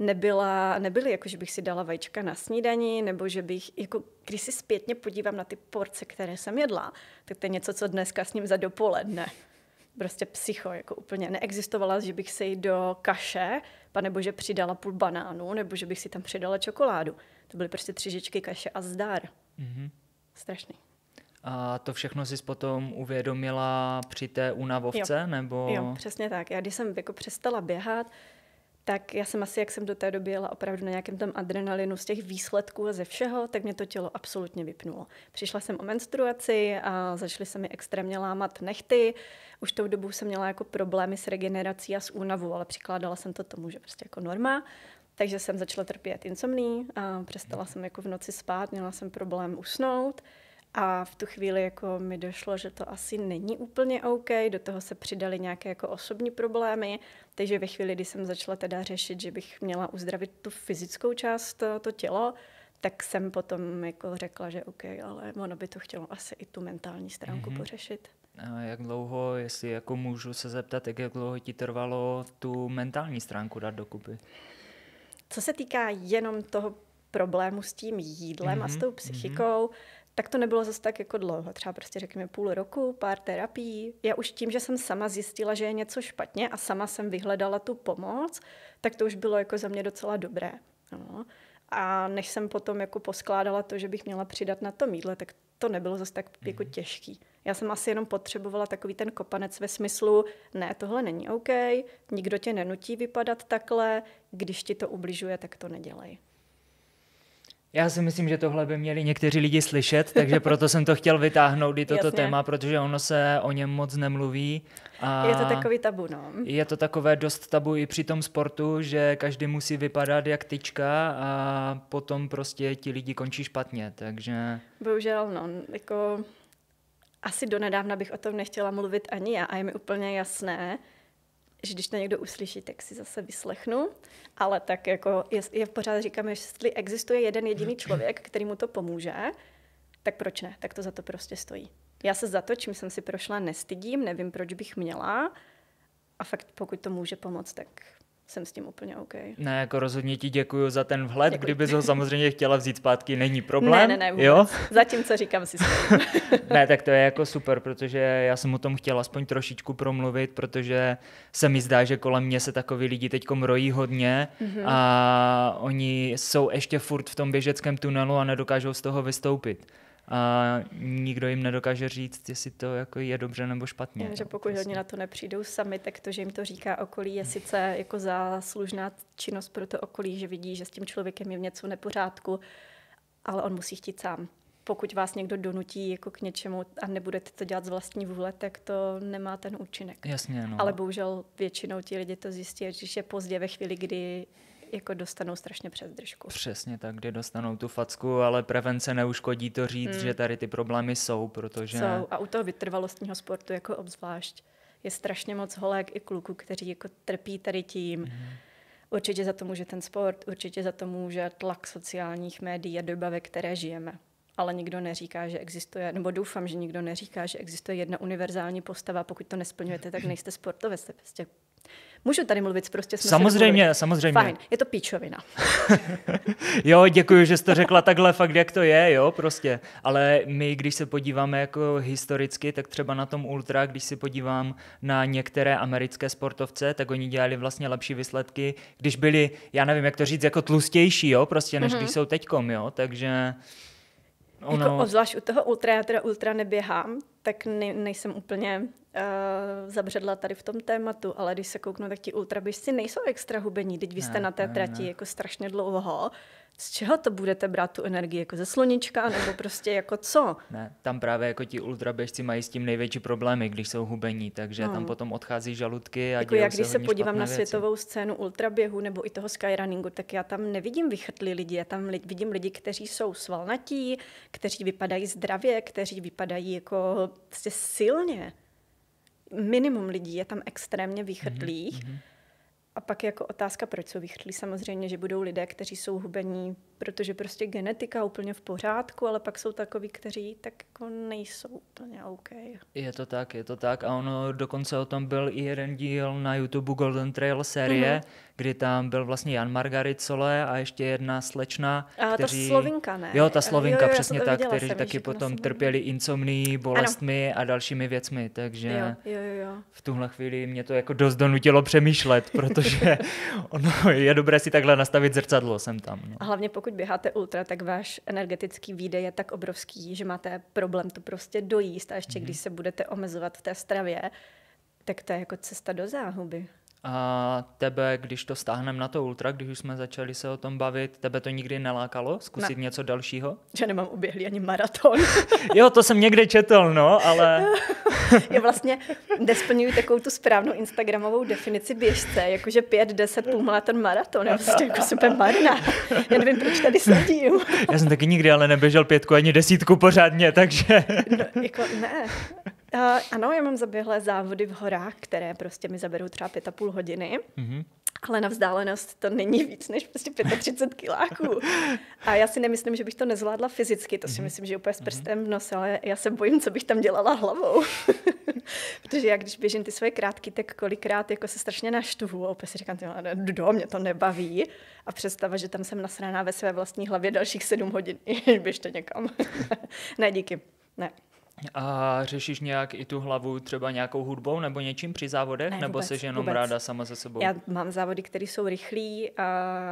nebyly jako, že bych si dala vajíčka na snídani, nebo že bych, jako když si zpětně podívám na ty porce, které jsem jedla, tak to je něco, co dneska s ním za dopoledne. Prostě psycho, jako úplně neexistovala, že bych si do kaše, nebo že přidala půl banánu, nebo že bych si tam přidala čokoládu. To byly prostě 3 žičky kaše a zdar. Strašný. A to všechno jsi potom uvědomila při té únavovce? Nebo... Jo, přesně tak. Já když jsem jako přestala běhat, tak já jsem asi, jak jsem do té doby jela opravdu na nějakém tom adrenalinu z těch výsledků a ze všeho, tak mě to tělo absolutně vypnulo. Přišla jsem o menstruaci a začaly se mi extrémně lámat nehty. Už tou dobu jsem měla jako problémy s regenerací a s únavou, ale přikládala jsem to tomu, že prostě jako norma. Takže jsem začala trpět insomní a přestala jsem jako v noci spát, měla jsem problém usnout. A v tu chvíli jako mi došlo, že to asi není úplně OK, do toho se přidaly nějaké jako osobní problémy, takže ve chvíli, kdy jsem začala teda řešit, že bych měla uzdravit tu fyzickou část, to tělo, tak jsem potom jako řekla, že OK, ale ono by to chtělo asi i tu mentální stránku pořešit. A jak dlouho, jestli jako můžu se zeptat, jak dlouho ti trvalo tu mentální stránku dát dokupy? Co se týká jenom toho problému s tím jídlem a s tou psychikou, tak to nebylo zase tak jako dlouho, třeba prostě řekněme půl roku, pár terapií. Já už tím, že jsem sama zjistila, že je něco špatně a sama jsem vyhledala tu pomoc, tak to už bylo jako za mě docela dobré. No. A než jsem potom jako poskládala to, že bych měla přidat na tom jídle, tak to nebylo zase tak jako těžký. Já jsem asi jenom potřebovala takový ten kopanec ve smyslu, ne, tohle není OK, nikdo tě nenutí vypadat takhle, když ti to ubližuje, tak to nedělej. Já si myslím, že tohle by měli někteří lidi slyšet, takže proto jsem to chtěl vytáhnout i toto téma, protože ono se o něm moc nemluví. A je to takový tabu, no. Je to takové dost tabu i při tom sportu, že každý musí vypadat jak tyčka a potom prostě ti lidi končí špatně, takže... Bohužel, no, jako asi donedávna bych o tom nechtěla mluvit ani já a je mi úplně jasné, že když to někdo uslyší, tak si zase vyslechnu, ale tak jako je pořád říkám, že jestli existuje jeden jediný člověk, který mu to pomůže, tak proč ne? Tak to za to prostě stojí. Já se za to, čím jsem si prošla, nestydím, nevím, proč bych měla a fakt pokud to může pomoct, tak jsem s tím úplně OK. Ne, jako rozhodně ti děkuju za ten vhled, kdybys ho samozřejmě chtěla vzít zpátky, není problém. Ne, vůbec. Jo? Zatím, co říkám, si stojím. Ne, tak to je jako super, protože já jsem o tom chtěla aspoň trošičku promluvit, protože se mi zdá, že kolem mě se takový lidi teďkom rojí hodně a oni jsou ještě furt v tom běžeckém tunelu a nedokážou z toho vystoupit. A nikdo jim nedokáže říct, jestli to jako je dobře nebo špatně. Že pokud hodně na to nepřijdou sami, tak to, že jim to říká okolí, je sice jako záslužná činnost pro to okolí, že vidí, že s tím člověkem je něco nepořádku, ale on musí chtít sám. Pokud vás někdo donutí jako k něčemu a nebudete to dělat z vlastní vůle, tak to nemá ten účinek. Jasně, no. Ale bohužel většinou ti lidi to zjistí, když je pozdě ve chvíli, kdy jako dostanou strašně přes držku. Přesně tak, kdy dostanou tu facku, ale prevence neuškodí to říct, že tady ty problémy jsou, protože... Jsou a u toho vytrvalostního sportu jako obzvlášť je strašně moc holek i kluků, kteří jako trpí tady tím. Určitě za to může ten sport, určitě za to může tlak sociálních médií a doba, ve které žijeme. Ale nikdo neříká, že existuje, nebo doufám, že nikdo neříká, že existuje jedna univerzální postava, pokud to nesplňujete, tak nejste sportovec, jste prostě Můžu tady mluvit, prostě jsme samozřejmě. Fajn, je to píčovina. Jo, děkuji, že jsi to řekla takhle fakt, jak to je, jo, prostě. Ale my, když se podíváme jako historicky, tak třeba na tom ultra, když se podívám na některé americké sportovce, tak oni dělali vlastně lepší výsledky, když byli, já nevím, jak to říct, jako tlustější, jo, prostě, než když jsou teďkom, jo, takže... Jako obzvlášť u toho ultra, já teda ultra neběhám, tak nejsem úplně zabředla tady v tom tématu, ale když se kouknu, tak ti ultraběžci nejsou extra hubení, teď vy jste na té trati jako strašně dlouho. Z čeho to budete brát tu energii? Jako ze sluníčka, nebo prostě jako co? Ne, tam právě jako ti ultraběžci mají s tím největší problémy, když jsou hubení, takže tam potom odchází žaludky a jako dějou jak se když se hodně podívám na věci. světovou scénu ultraběhu nebo i toho skyrunningu, tak já tam nevidím vychrtlí lidi, já tam vidím lidi, kteří jsou svalnatí, kteří vypadají zdravě, kteří vypadají jako prostě silně. Minimum lidí je tam extrémně vychrtlých. A pak jako otázka, proč jsou vychrtlí. Samozřejmě, že budou lidé, kteří jsou hubení, protože prostě genetika úplně v pořádku, ale pak jsou takoví, kteří tak jako nejsou úplně OK. Je to tak. A ono dokonce o tom byl i jeden díl na YouTube Golden Trail série, kdy tam byl vlastně Jan Margaritsole a ještě jedna slečna, A ta Slovinka, ne? Jo, ta Slovinka, jo, přesně tak, viděla kteří jsem, taky že potom trpěli insomnií, bolestmi a dalšími věcmi, takže jo. v tuhle chvíli mě to jako dost donutilo přemýšlet, protože ono je dobré si takhle nastavit zrcadlo sem tam. No. A hlavně pokud běháte ultra, tak váš energetický výdej je tak obrovský, že máte problém to prostě dojíst a ještě když se budete omezovat v té stravě, tak to je jako cesta do záhuby. A tebe, když to stáhneme na to ultra, když už jsme začali se o tom bavit, tebe to nikdy nelákalo zkusit něco dalšího? Že nemám uběhlý ani maraton. Jo, to jsem někde četl, no, ale... Já vlastně nesplňuji takovou tu správnou instagramovou definici běžce, jakože 5, 10, půlmaraton, maraton. Já prostě jako super marná. Já nevím, proč tady sedím. Já jsem taky nikdy ale neběžel 5 ani 10 pořádně, takže... No, jako ne. Ano, já mám zaběhlé závody v horách, které prostě mi zaberou třeba 5,5 hodiny. Ale na vzdálenost to není víc než prostě 35 kiláků. A já si nemyslím, že bych to nezvládla fyzicky, to si myslím, že je úplně s prstem v nose, ale já se bojím, co bych tam dělala hlavou. Protože já, když běžím ty svoje krátky, tak kolikrát jako se strašně naštvu a opět si říkám, mě to nebaví. A představa, že tam jsem nasraná ve své vlastní hlavě dalších 7 hodin, běžte někam. Ne, díky. Ne. A řešíš nějak i tu hlavu třeba nějakou hudbou nebo něčím při závodech? Ne, nebo jsi jenom ráda sama se sebou? Já mám závody, které jsou rychlý a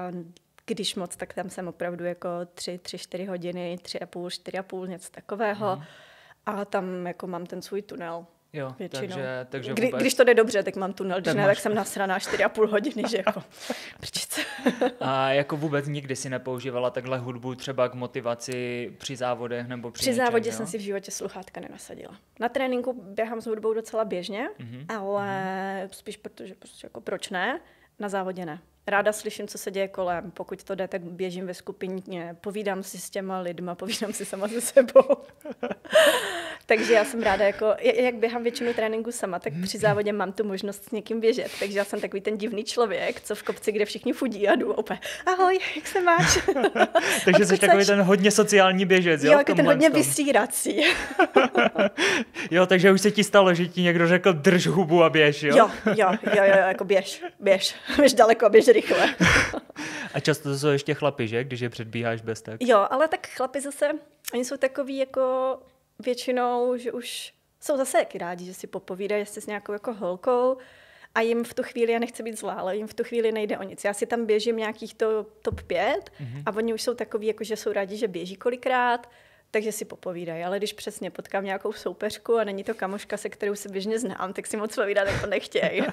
když moc, tak tam jsem opravdu jako 3-4 hodiny, 3,5, 4,5, něco takového. A tam jako mám ten svůj tunel. Jo, takže když to jde dobře, tak mám tunel, když ne, tak jsem nasraná 4,5 hodiny, že jako prčice. A jako vůbec nikdy si nepoužívala takhle hudbu třeba k motivaci při závodech nebo při závodě jo? jsem si v životě sluchátka nenasadila. Na tréninku běhám s hudbou docela běžně, ale spíš protože prostě jako proč ne, na závodě ne. Ráda slyším, co se děje kolem. Pokud to jde, tak běžím ve skupině, povídám si s těma lidma, povídám si sama se sebou. Takže já jsem ráda, jako, jak běhám většinu tréninku sama, tak při závodě mám tu možnost s někým běžet. Takže já jsem takový ten divný člověk, co v kopci, kde všichni fudí a jdu opět. Ahoj, jak se máš? Takže jsi takový ten hodně sociální běžec, jo? Jo, jako ten hodně vysírací. Jo, takže už se ti stalo, že ti někdo řekl drž hubu a běž, jo? Jo, jako běž daleko a běž rychle. A často to jsou ještě chlapi, že? Když je předbíháš bez tak. Jo, ale tak chlapi zase, oni jsou takový jako většinou, že už jsou zase jaký rádi, že si popovídají, jestli s nějakou jako holkou a jim v tu chvíli, já nechci být zlá, ale jim v tu chvíli nejde o nic. Já si tam běžím nějakých top 5 a oni už jsou takový, jako že jsou rádi, že běží kolikrát, takže si popovídají. Ale když přesně potkám nějakou soupeřku a není to kamoška, se kterou se běžně znám, tak si moc povídat jako nechtějí.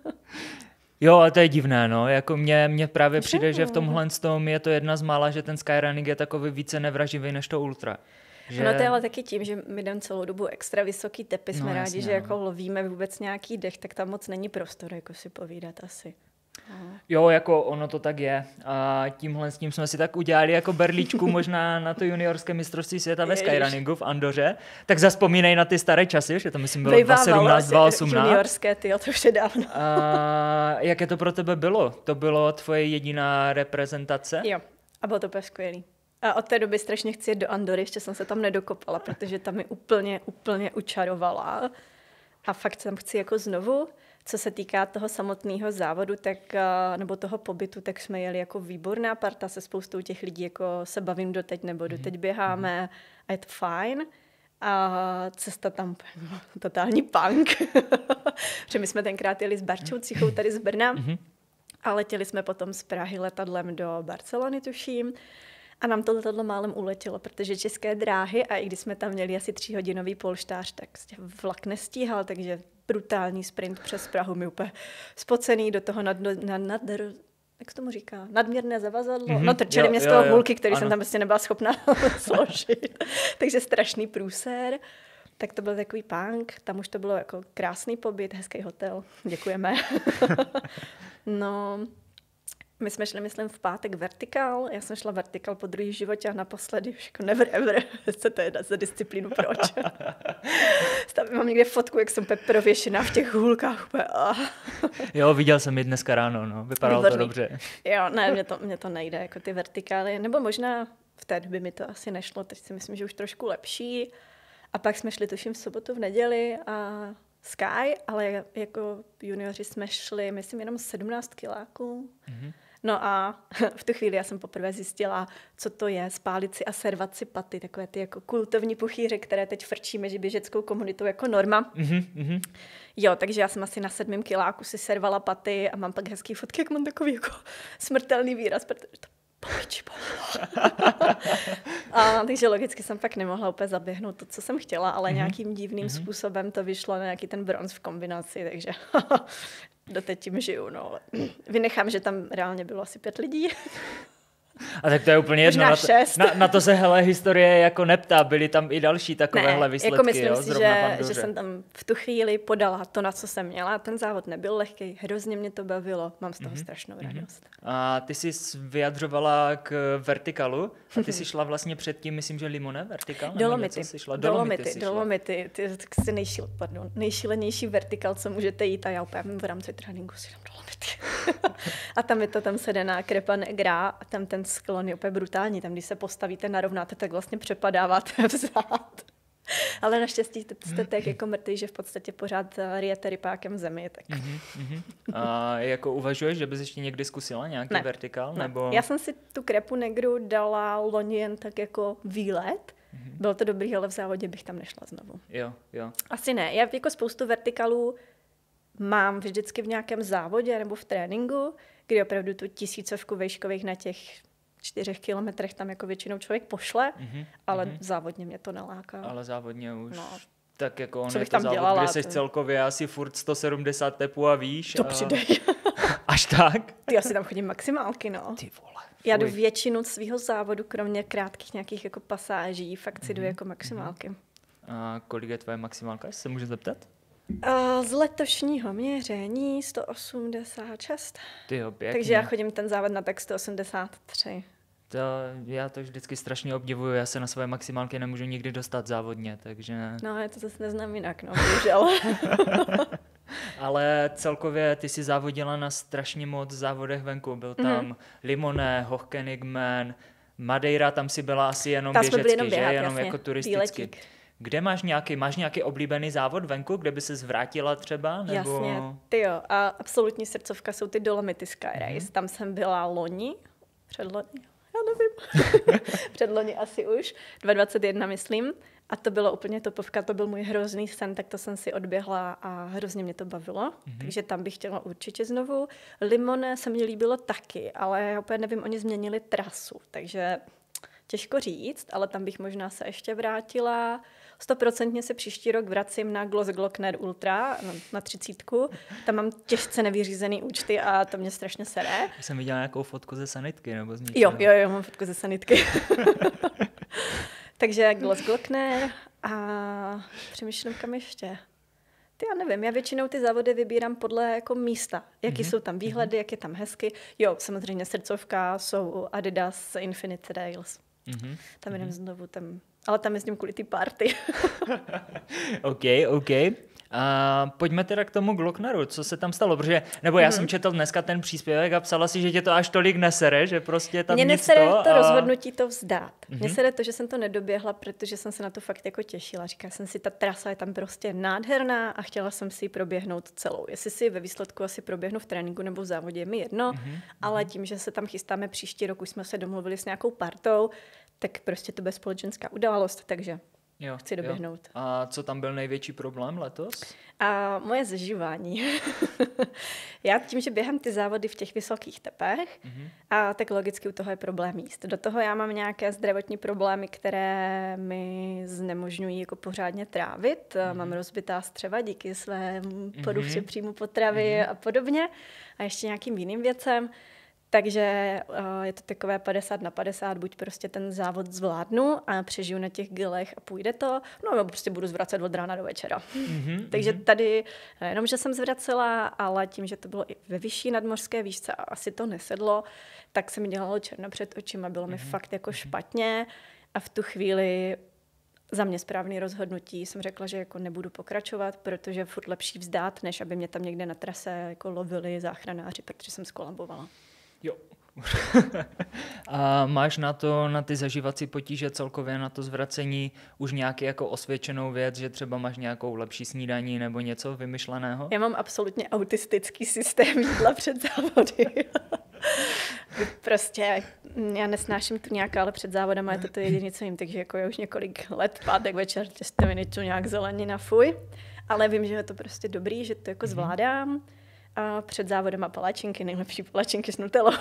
Jo, ale to je divné, no. Jako mně právě přijde, že v tomhle tom je to jedna z mála, že ten skyrunning je takový více nevraživý než to ultra. Že... No to je ale taky tím, že my jdeme celou dobu extra vysoký tepy, jsme rádi, jasně, že jako lovíme vůbec nějaký dech, tak tam moc není prostor jako si povídat asi. Jo, jako ono to tak je. A tímhle s tím jsme si tak udělali jako berličku možná na to juniorské mistrovství světa ve skyrunningu v Andoře. Tak zavzpomínej na ty staré časy, že to myslím bylo 2017, 2018. Juniorské, to už je dávno. A jaké to pro tebe bylo? To bylo tvoje jediná reprezentace? Jo, a bylo to úplně skvělý. A od té doby strašně chci jet do Andory, ještě jsem se tam nedokopala, protože tam mi úplně učarovala. A fakt tam chci jako znovu. co se týká toho samotného závodu, tak, nebo toho pobytu, tak jsme jeli jako výborná parta se spoustou těch lidí, jako se bavím doteď, nebo doteď běháme a je to fajn. A cesta tam totální punk. Protože my jsme tenkrát jeli s Barčou Cichou tady z Brna a letěli jsme potom z Prahy letadlem do Barcelony, tuším. A nám to letadlo málem uletělo, protože České dráhy, a i když jsme tam měli asi 3hodinový polštář, tak vlak nestíhal, takže brutální sprint přes Prahu, mi úplně spocený do toho jak se tomu říká? Nadměrné zavazadlo. No trčeli mě z toho hůlky, který jsem tam prostě nebyla schopna složit. Takže strašný průser. Tak to byl takový punk. Tam už to bylo jako krásný pobyt, hezký hotel. Děkujeme. No, my jsme šli, myslím, v pátek vertikál. Já jsem šla vertikál po druhý životě a naposledy už jako never ever. Co to je za disciplínu, proč? Tam mám někde fotku, jak jsem prověšená v těch hůlkách. Jo, viděl jsem ji dneska ráno, no. Vypadalo to dobře. Jo, ne, mě to nejde, jako ty vertikály. Nebo možná v té době mi to asi nešlo, teď si myslím, že už trošku lepší. A pak jsme šli, tuším, v sobotu, v neděli a Sky, ale jako junioři jsme šli, myslím, jenom 17 kiláků. No a v tu chvíli já jsem poprvé zjistila, co to je spálit si a servat si paty, takové ty jako kultovní puchýře, které teď frčíme, že běžeckou komunitou jako norma. Jo, takže já jsem asi na 7. kiláku si servala paty a mám pak hezký fotky, jak mám takový jako smrtelný výraz, protože to takže logicky jsem pak nemohla úplně zaběhnout to, co jsem chtěla, ale nějakým divným způsobem to vyšlo na nějaký ten bronz v kombinaci, takže doteď tím žiju. No. Vynechám, že tam reálně bylo asi 5 lidí. A tak to je úplně jedno. Na to se hele historie jako neptá. Byly tam i další takovéhle výsledky. Jako myslím si, že jsem tam v tu chvíli podala to, na co jsem měla. Ten závod nebyl lehký, hrozně mě to bavilo. Mám z toho strašnou radost. A ty jsi vyjadřovala k vertikalu a ty jsi šla vlastně předtím, myslím, že Limone vertikal? Dolomity. Ty jsi nejšílenější vertikal, co můžete jít a já úplně v rámci tréninku si dám Dolomity. A tam je to tam sedená Crepa Negra a tam ten sklon je úplně brutální. Tam, když se postavíte, narovnáte, tak vlastně přepadáváte vzad. Ale naštěstí jste tak jako mrtvý, že v podstatě pořád ryjete rypákem v zemi. Tak. A jako uvažuješ, že bys ještě někdy zkusila nějaký vertikál? Nebo... Já jsem si tu Crepu Negru dala loni jen tak jako výlet. Bylo to dobrý, ale v závodě bych tam nešla znovu. Jo. Asi ne. Já jako spoustu vertikálů mám vždycky v nějakém závodě nebo v tréninku, kdy opravdu tu 1000 vejškových na těch 4 kilometrech tam jako většinou člověk pošle, ale závodně mě to neláká. Ale závodně už tak jako on co je bych to tam závod, dělala, kde jsi celkově asi furt 170 tepů a výš. To přidej. Až tak? Ty asi tam chodím maximálky, no. Ty vole. Já jdu většinu svého závodu, kromě krátkých nějakých jako pasáží, fakt si jdu jako maximálky. A kolik je tvoje maximálka, jestli se můžu zeptat? Z letošního měření 186. Tyjo, pěkně. Takže já chodím ten závod na tak 183. Já to vždycky strašně obdivuju, já se na své maximálky nemůžu nikdy dostat závodně, takže... No, já to zase neznám jinak, no, bohužel. Ale celkově ty jsi závodila na strašně moc závodech venku, byl tam Limone, Hochkenigman, Madeira, tam si byla asi jenom běžecky, že? Jenom jako turisticky. Výletík. Kde máš nějaký oblíbený závod venku, kde by se zvrátila třeba? Nebo... Jasně, tyjo. A absolutní srdcovka jsou ty Dolomity Sky Race. Tam jsem byla loni, předloni, já nevím, předloni asi už, 2021 myslím. A to bylo úplně topovka, to byl můj hrozný sen, tak to jsem si odběhla a hrozně mě to bavilo. Takže tam bych chtěla určitě znovu. Limone se mi líbilo taky, ale já úplně nevím, oni změnili trasu, takže těžko říct, ale tam bych možná se ještě vrátila. 100% se příští rok vracím na Glockner Ultra na 30. Tam mám těžce nevyřízený účty a to mě strašně sere. Já jsem viděla nějakou fotku ze sanitky nebo z něčeho. Jo, mám fotku ze sanitky. Takže Glockner a přemýšlím, kam ještě. Já nevím, já většinou ty závody vybírám podle jako místa. Jaký jsou tam výhledy, jak je tam hezky. Jo, samozřejmě srdcovka jsou Adidas Infinite Trails. Tam jdem znovu, ale tam jezdím kvůli ty party. OK. Pojďme teda k tomu Glockneru, co se tam stalo, protože, nebo já jsem četl dneska ten příspěvek a psala si, že tě to až tolik nesere, že prostě tam Mně nic nesere to a... rozhodnutí to vzdát. Mně sere to, že jsem to nedoběhla, protože jsem se na to fakt jako těšila. Říkala jsem si, ta trasa je tam prostě nádherná a chtěla jsem si ji proběhnout celou. Jestli si ve výsledku asi proběhnu v tréninku nebo v závodě, je mi jedno, ale tím, že se tam chystáme příští rok, už jsme se domluvili s nějakou partou, tak prostě to bude společenská událost, takže chci doběhnout. A co tam byl největší problém letos? A moje zažívání. Já tím, že běhám ty závody v těch vysokých tepech, a tak logicky u toho je problém jíst. Do toho já mám nějaké zdravotní problémy, které mi znemožňují jako pořádně trávit. Mám rozbitá střeva díky své poruše příjmu potravy a podobně. A ještě nějakým jiným věcem. Takže je to takové 50/50, buď prostě ten závod zvládnu a přežiju na těch gelech a půjde to, no nebo prostě budu zvracet od rána do večera. Takže tady nejenom, že jsem zvracela, ale tím, že to bylo i ve vyšší nadmořské výšce a asi to nesedlo, tak se mi dělalo černo před očima, bylo mi fakt jako špatně a v tu chvíli za mě správný rozhodnutí jsem řekla, že jako nebudu pokračovat, protože je furt lepší vzdát, než aby mě tam někde na trase jako lovili záchranáři, protože jsem skolabovala. Jo. A máš na ty zažívací potíže celkově, na to zvracení už nějaký jako osvědčenou věc, že třeba máš nějakou lepší snídaní nebo něco vymyšleného? Já mám absolutně autistický systém jídla před závody. Prostě já nesnáším tu nějak, ale před závodama je to jediné, co jim, takže jako já už několik let pátek večer těstoviny, nějak zelenina, fuj. Ale vím, že je to prostě dobrý, že to jako zvládám. A před závodem palačinky, nejlepší palačinky s nutellou.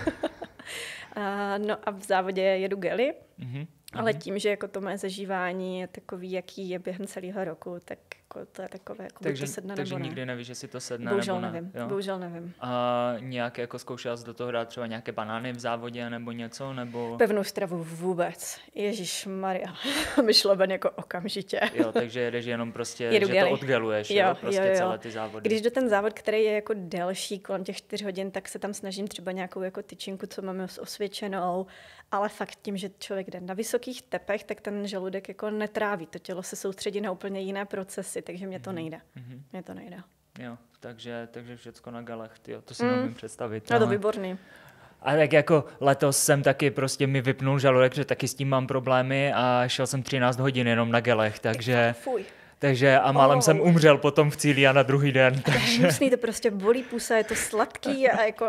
No a v závodě jedu gely, ale tím, že jako to moje zažívání je takový, jaký je během celého roku, tak jako to je takové, jako takže, to sedne takže nebo ne. nikdy nevíš, jestli to sedne Bohužel nebo ne. nevím, Jo? bohužel nevím. A nějak jako zkoušela jsi do toho dát třeba nějaké banány v závodě nebo něco? Nebo... Pevnou stravu vůbec. Ježišmarja. Myšlo ven jako okamžitě. Jo, takže jedeš jenom prostě, jedu že gely. to odgeluješ, jo, prostě celé ty závody. Když do ten závod, který je jako delší, kolem těch 4 hodin, tak se tam snažím třeba nějakou jako tyčinku, co máme osvědčenou, ale fakt tím, že člověk jde na vysokých tepech, tak ten žaludek jako netráví. To tělo se soustředí na úplně jiné procesy, takže mě to nejde. Mně to nejde. Jo, takže všecko na galech, tyjo, to si neumím představit. No to výborný. A tak jako letos jsem taky prostě mi vypnul žaludek, že taky s tím mám problémy a šel jsem 13 hodin jenom na gelech, takže... Fuj. Takže a málem jsem umřel potom v cíli a na druhý den. Takže... Hnusný, to prostě bolí pusa, je to sladký a jako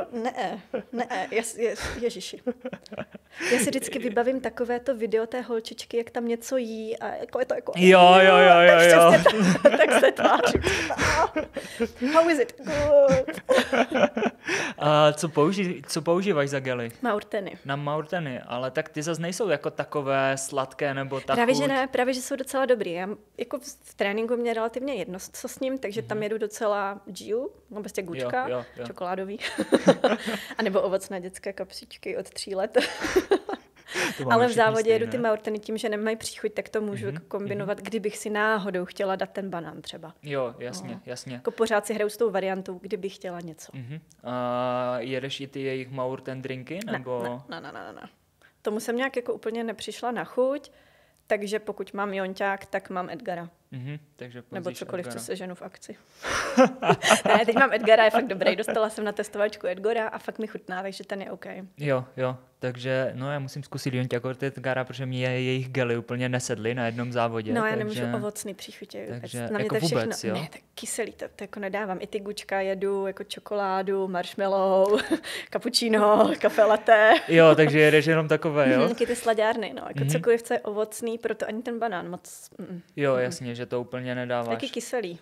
ježiši. Já si vždycky vybavím takovéto video té holčičky, jak tam něco jí a jako je to jako... Jo. Tak se tváří. How is it? Good. A co používáš za gely? Maurteny. Na Maurteny, ale tak ty zase nejsou jako takové sladké nebo tak. Právě že ne, právě že jsou docela dobrý. Já jako v tréninku mě relativně jedno, co s ním, takže tam jedu docela Giu, no prostě gučka, jo. čokoládový, a nebo ovocné dětské kapsičky od 3 let. Ale v závodě jedu ty Maurteny tím, že nemají příchuť, tak to můžu jako kombinovat, kdybych si náhodou chtěla dát ten banán třeba. Jo, jasně. Jako pořád si hraju s tou variantou, kdybych chtěla něco. A jedeš i ty jejich Maurten drinky? Nebo... Ne. Tomu jsem nějak jako úplně nepřišla na chuť, takže pokud mám Jonťák, tak mám Edgara. Takže nebo cokoliv, Edgara. co seženu v akci. Ne, teď mám Edgara, je fakt dobrý. Dostala jsem na testovačku Edgara a fakt mi chutná, takže ten je OK. Jo, takže no já musím zkusit Jonťák od Edgara, protože mě jejich gely úplně nesedly na jednom závodě. No já nemůžu ovocný příchutě. Takže na mě jako to všechno, vůbec, jo? Ne, tak kyselý, to jako nedávám. I ty gučka jedu, jako čokoládu, marshmallow, cappuccino, kafe latte. Jo, takže jedeš jenom takové, jo? Taky ty slaďárny, no. Jako cokoliv, co je ovocný, proto ani ten banán moc... Jo, jasně, že to úplně nedáváš. Taky kyselý.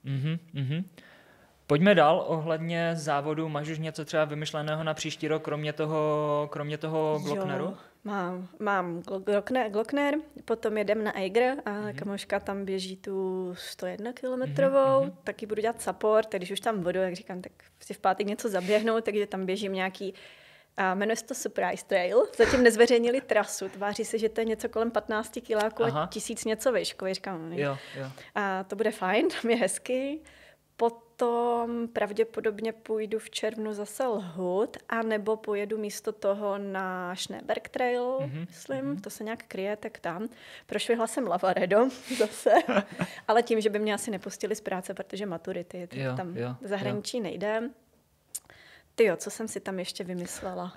Pojďme dál ohledně závodu. Máš už něco třeba vymyšleného na příští rok, kromě toho Glockneru? Jo, mám Glockner, potom jedem na Eiger a kamoška tam běží tu 101 kilometrovou, taky budu dělat support, když už tam budu, jak říkám, tak si v pátek něco zaběhnu, takže tam běžím nějaký a jmenuje se to Surprise Trail. Zatím nezveřejnili trasu. Tváří se, že to je něco kolem 15 kiláků a 1000 něco výškový. Říkám, jo. A to bude fajn, tam je hezky. Potom pravděpodobně půjdu v červnu zase Lhut, anebo pojedu místo toho na Schneeberg Trail, myslím, to se nějak kryje, tak tam. Prošvihla jsem Lavaredo zase, ale tím, že by mě asi nepustili z práce, protože maturity, tak tam v zahraničí nejde. Tyjo, co jsem si tam ještě vymyslela?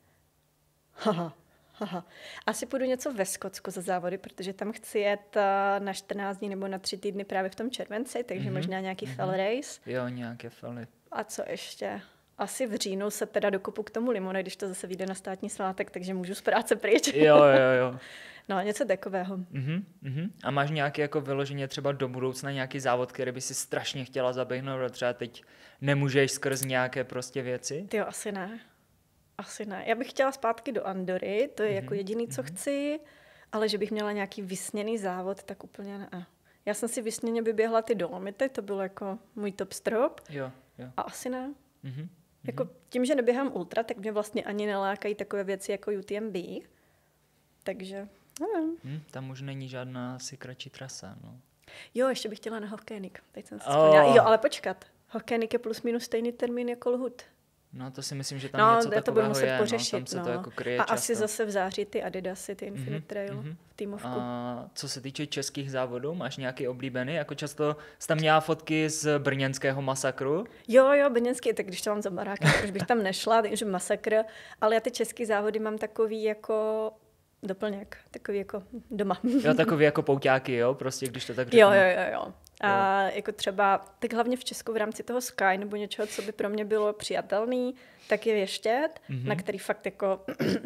Asi půjdu něco ve Skotsku za závody, protože tam chci jet na 14 dní nebo na 3 týdny právě v tom červenci, takže možná nějaký fell race. Jo, nějaké felly. A co ještě? Asi v říjnu se teda dokupu k tomu Limone, když to zase vyjde na státní svátek, takže můžu z práce pryč. Jo. No, něco takového. A máš nějaký jako vyloženě třeba do budoucna nějaký závod, který by si strašně chtěla zaběhnout, a třeba teď nemůžeš skrz nějaké prostě věci? Tyjo, asi ne. Já bych chtěla zpátky do Andory, to je jako jediný, co chci, ale že bych měla nějaký vysněný závod, tak úplně ne. Já jsem si vysněně vyběhla ty Dolomity, to byl jako můj top strop. Jo. A asi ne. Jako tím, že neběhám ultra, tak mě vlastně ani nelákají takové věci jako UTMB. Takže, nevím. Tam už není žádná asi kratší trasa, no. Jo, ještě bych chtěla na Hochkénik. Teď jsem si vzpomněla. Jo, ale počkat. Hochkénik je plus minus stejný termín jako Lhut. No to si myslím, že tam něco to budu takového muset je, pořešit, tam se to jako kryje a často. asi zase v září ty Adidasy, ty Infinite Trail v týmovku. A co se týče českých závodů, máš nějaký oblíbený? Jako často jsi tam měla fotky z brněnského masakru? Jo, brněnský, tak když to mám za barákem, už bych tam nešla, takže masakr, ale já ty český závody mám takový jako doplněk, takový jako doma. Jo, takový jako pouťáky, jo, prostě když to tak řeknu. Jo. A jako třeba, tak hlavně v Česku v rámci toho Sky nebo něčeho, co by pro mě bylo přijatelný, tak je Věštěd, na který fakt jako,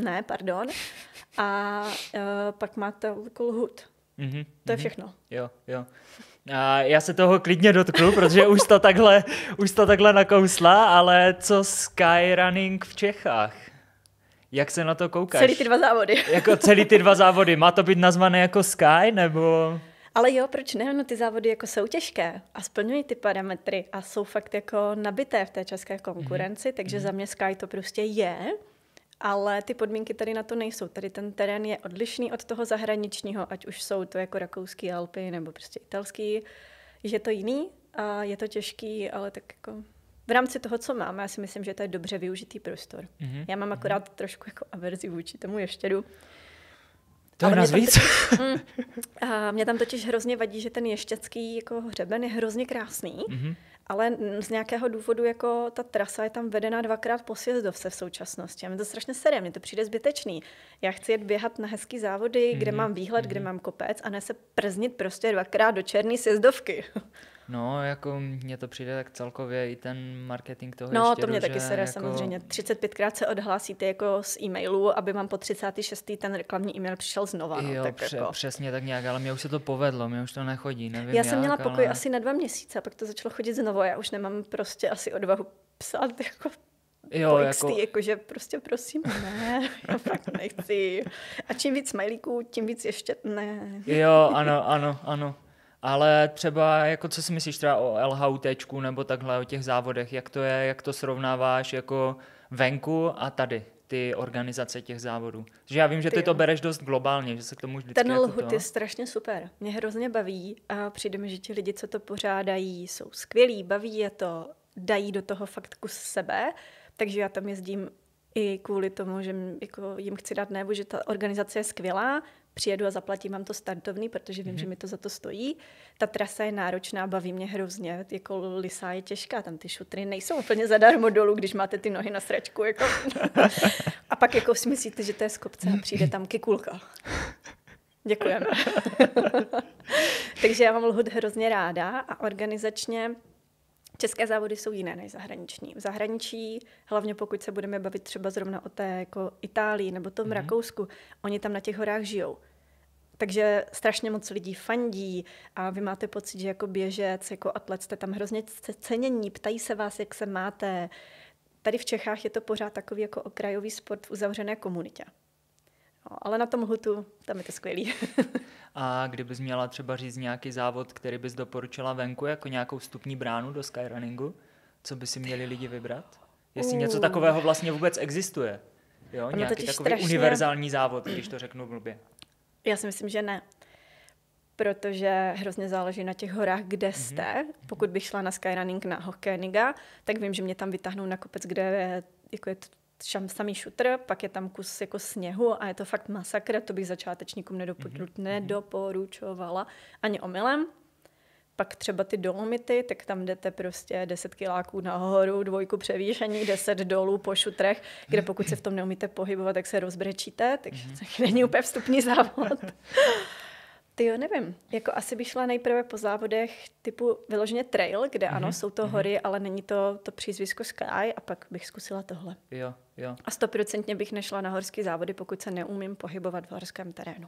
A pak máte Lhut. To je všechno. Jo. A já se toho klidně dotknu, protože už to takhle nakousla, ale co Skyrunning v Čechách? Jak se na to koukáš? Celý ty 2 závody. Jako celý ty 2 závody. Má to být nazvané jako Sky, nebo... Ale jo, proč ne? No ty závody jako jsou těžké a splňují ty parametry a jsou fakt jako nabité v té české konkurenci, takže za mě Sky to prostě je, ale ty podmínky tady na to nejsou. Tady ten terén je odlišný od toho zahraničního, ať už jsou to jako rakouský Alpy nebo prostě italský, že je to jiný a je to těžký, ale tak jako v rámci toho, co máme, já si myslím, že to je dobře využitý prostor. Já mám akorát trošku jako averzi vůči tomu Ještědu. To je nás víc. A mě tam totiž hrozně vadí, že ten ještědský jako hřeben je hrozně krásný, ale z nějakého důvodu jako ta trasa je tam vedená 2krát po sjezdovce v současnosti. A mě to strašně sere, mně to přijde zbytečný. Já chci jet běhat na hezký závody, kde mám výhled, kde mám kopec a ne se prznit prostě 2krát do černý sjezdovky. No, jako mně to přijde tak celkově i ten marketing toho No, Ještědu, to mě taky sere jako... samozřejmě. 35krát se odhlásíte jako z e-mailu, aby vám po 36. ten reklamní e-mail přišel znova. No, Jo, tak jako... přesně tak nějak, ale mě už se to povedlo, mě už to nechodí, nevím Já jsem měla pokoj ale... asi na 2 měsíce, a pak to začalo chodit znovu, já už nemám prostě asi odvahu psát jako jo, jakože prostě prosím, ne, já fakt nechci. A čím víc smajlíků, tím víc ještě ne. Jo, ano. Ale třeba, jako co si myslíš třeba o LHUTčku nebo takhle, o těch závodech, jak to je, jak to srovnáváš jako venku a tady, ty organizace těch závodů? Že já vím, že ty to bereš dost globálně, že se k tomu vždycky ten jako Lhut je strašně super. Mě hrozně baví a přijde mi, že ti lidi, co to pořádají, jsou skvělí, baví je to, dají do toho fakt kus sebe, takže já tam jezdím i kvůli tomu, že jako jim chci dát najevo, že ta organizace je skvělá, přijedu a zaplatím vám to startovný, protože vím, že mi to za to stojí. Ta trasa je náročná, baví mě hrozně, jako Lisa je těžká, tam ty šutry nejsou úplně zadarmo dolů, když máte ty nohy na sračku. Jako. A pak jako si myslíte, že to je z kopce a přijde tam kikulka. Děkujeme. Takže já mám Lhut hrozně ráda a organizačně české závody jsou jiné než zahraniční. V zahraničí, hlavně pokud se budeme bavit třeba zrovna o té jako Itálii nebo tom Rakousku, oni tam na těch horách žijou. Takže strašně moc lidí fandí a vy máte pocit, že jako běžec, jako atlet jste tam hrozně cenění, ptají se vás, jak se máte. Tady v Čechách je to pořád takový jako okrajový sport v uzavřené komunitě. No, ale na tom Lhutu, tam je to skvělý. A kdybys měla třeba říct nějaký závod, který bys doporučila venku, jako nějakou vstupní bránu do skyrunningu, co by si měli lidi vybrat? Jestli něco takového vlastně vůbec existuje. Jo? Nějaký takový univerzální závod, když to řeknu blbě. Já si myslím, že ne. protože hrozně záleží na těch horách, kde jste. Pokud bych šla na skyrunning na Hochköniga, tak vím, že mě tam vytáhnou na kopec, kde je, jako je to samý šutr, pak je tam kus jako sněhu a je to fakt masakr, to bych začátečníkům nedoporučovala ani omylem. Pak třeba ty Dolomity, tak tam jdete prostě 10 kiláků nahoru, 2 převýšení, 10 dolů po šutrech, kde pokud se v tom neumíte pohybovat, tak se rozbrečíte, takže to není úplně vstupní závod. Tyjo, nevím. Jako asi bych šla nejprve po závodech typu vyloženě trail, kde ano, jsou to hory, ale není to přízvisko Sky, a pak bych zkusila tohle. Jo. A 100% bych nešla na horské závody, pokud se neumím pohybovat v horském terénu.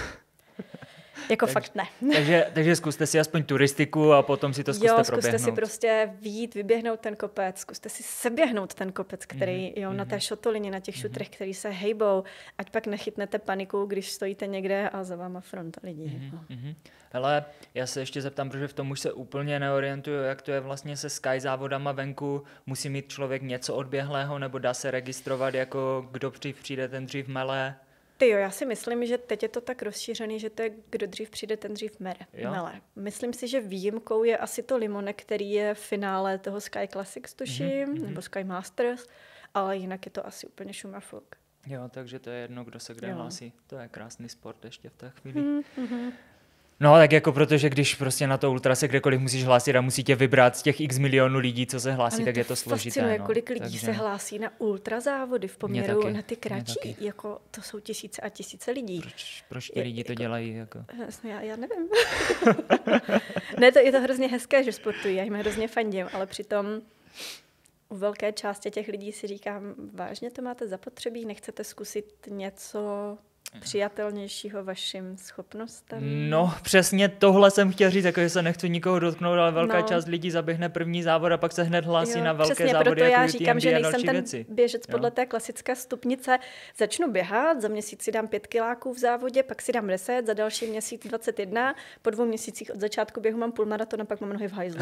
Jako fakt ne. Takže zkuste si aspoň turistiku a potom si to zkuste proběhnout. Zkuste si prostě vyjít, vyběhnout ten kopec, zkuste si seběhnout ten kopec, který na té šotolině, na těch šutrech, který se hejbou, ať pak nechytnete paniku, když stojíte někde a za váma fronta lidí. Hele, já se ještě zeptám, protože v tom už se úplně neorientuju, jak to je vlastně se Sky závodama venku. Musí mít člověk něco odběhlého, nebo dá se registrovat jako kdo dřív přijde, ten dřív mele? Tyjo, já si myslím, že teď je to tak rozšířený, že to je kdo dřív přijde, ten dřív mele. Myslím si, že výjimkou je asi to Limone, který je v finále toho Sky Classics, tuším, nebo Sky Masters, ale jinak je to asi úplně šumafuk. Jo, takže to je jedno, kdo se kde hlásí. To je krásný sport ještě v té chvíli. No, tak jako protože když prostě na to ultra se kdekoliv musíš hlásit a musí tě vybrat z těch x milionů lidí, co se hlásí, tak je to složité. Fascinuje, kolik lidí se hlásí na ultra závody v poměru na ty kratší. Jako, to jsou tisíce a tisíce lidí. Proč ti lidi to dělají? Jako? Já nevím. Ne, je to hrozně hezké, že sportují, já jim hrozně fandím, ale přitom u velké části těch lidí si říkám, vážně to máte zapotřebí, nechcete zkusit něco přijatelnějšího vašim schopnostem? No, přesně tohle jsem chtěl říct, jako že se nechci nikoho dotknout, ale velká část lidí zaběhne první závod a pak se hned hlásí na velké přesně, závody. Proto jako já říkám, že nejsem ten věci. Běžec podle té klasické stupnice. Začnu běhat, za měsíc si dám 5 kiláků v závodě, pak si dám 10, za další měsíc 21, po 2 měsících od začátku běhu mám půlmaraton a pak mám nohy v hajzlu.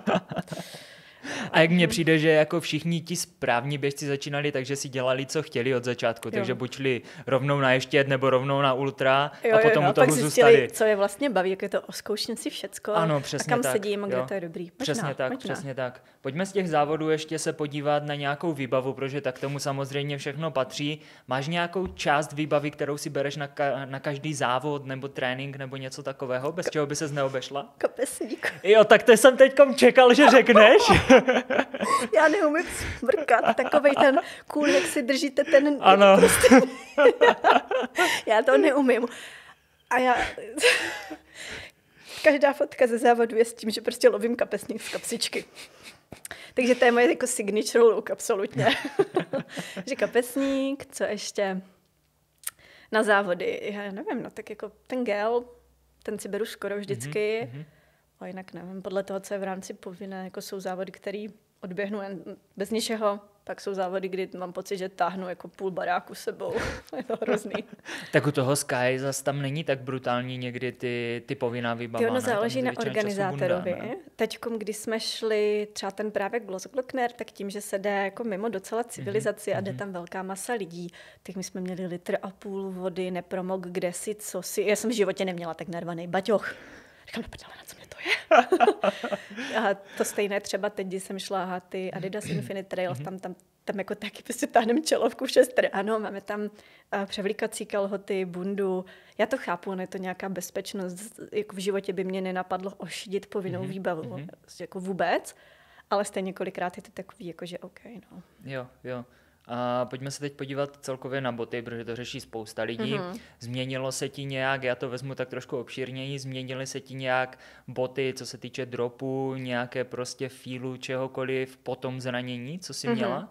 A jak mně přijde, že jako všichni ti správní běžci začínali, takže si dělali, co chtěli od začátku. Takže buď šli rovnou na ještět nebo rovnou na ultra a potom u toho pak zůstali. Zjistili, co je vlastně baví, jak je to oskouším si všecko. Ano, přesně a kam tak. sedím, kde to je dobrý. Přesně tak. Pojďme z těch závodů ještě se podívat na nějakou výbavu, protože tak tomu samozřejmě všechno patří. Máš nějakou část výbavy, kterou si bereš na každý závod nebo trénink nebo něco takového, bez čeho by ses neobešla? Kapesník. Jo, tak to jsem teďkom čekal, že řekneš. Já neumím smrkat, takovej ten cool, jak si držíte ten... Ano. Prostě... já to neumím. A já... Každá fotka ze závodu je s tím, že prostě lovím kapesník z kapsičky. Takže to je moje jako signature look, absolutně. Že kapesník, co ještě na závody, já nevím, no tak jako ten gel, ten si beru skoro vždycky. A jinak nevím, podle toho, co je v rámci povinné, jako jsou závody, které odběhnu jen bez ničeho, pak jsou závody, kdy mám pocit, že táhnu jako půl baráku sebou. Je to hrozný. Tak u toho Sky zase tam není tak brutální někdy ty povinná výbava. Jo, no záleží na organizátorovi. Teďkom, když jsme šli třeba ten právě Glockner, tak tím, že se jde jako mimo docela civilizaci a jde tam velká masa lidí, tak my jsme měli 1,5 litru vody, nepromok, kde si, co si. Já jsem v životě neměla tak narvaný baťoch. Říkám, na co mě to je? A to stejné třeba teď, když jsem šla ty Adidas Infinite Trails, tam jako taky prostě táhneme čelovku v 6 ráno, máme tam převlíkací kalhoty, bundu. Já to chápu, je to nějaká bezpečnost. Jako v životě by mě nenapadlo ošidit povinnou výbavu, jako vůbec, ale stejně kolikrát je to takový, jako že OK, no. Jo. A pojďme se teď podívat celkově na boty, protože to řeší spousta lidí. Změnilo se ti nějak, já to vezmu tak trošku obšírněji, změnily se ti nějak boty, co se týče dropu, nějaké prostě feelu, čehokoliv po tom zranění, co jsi měla?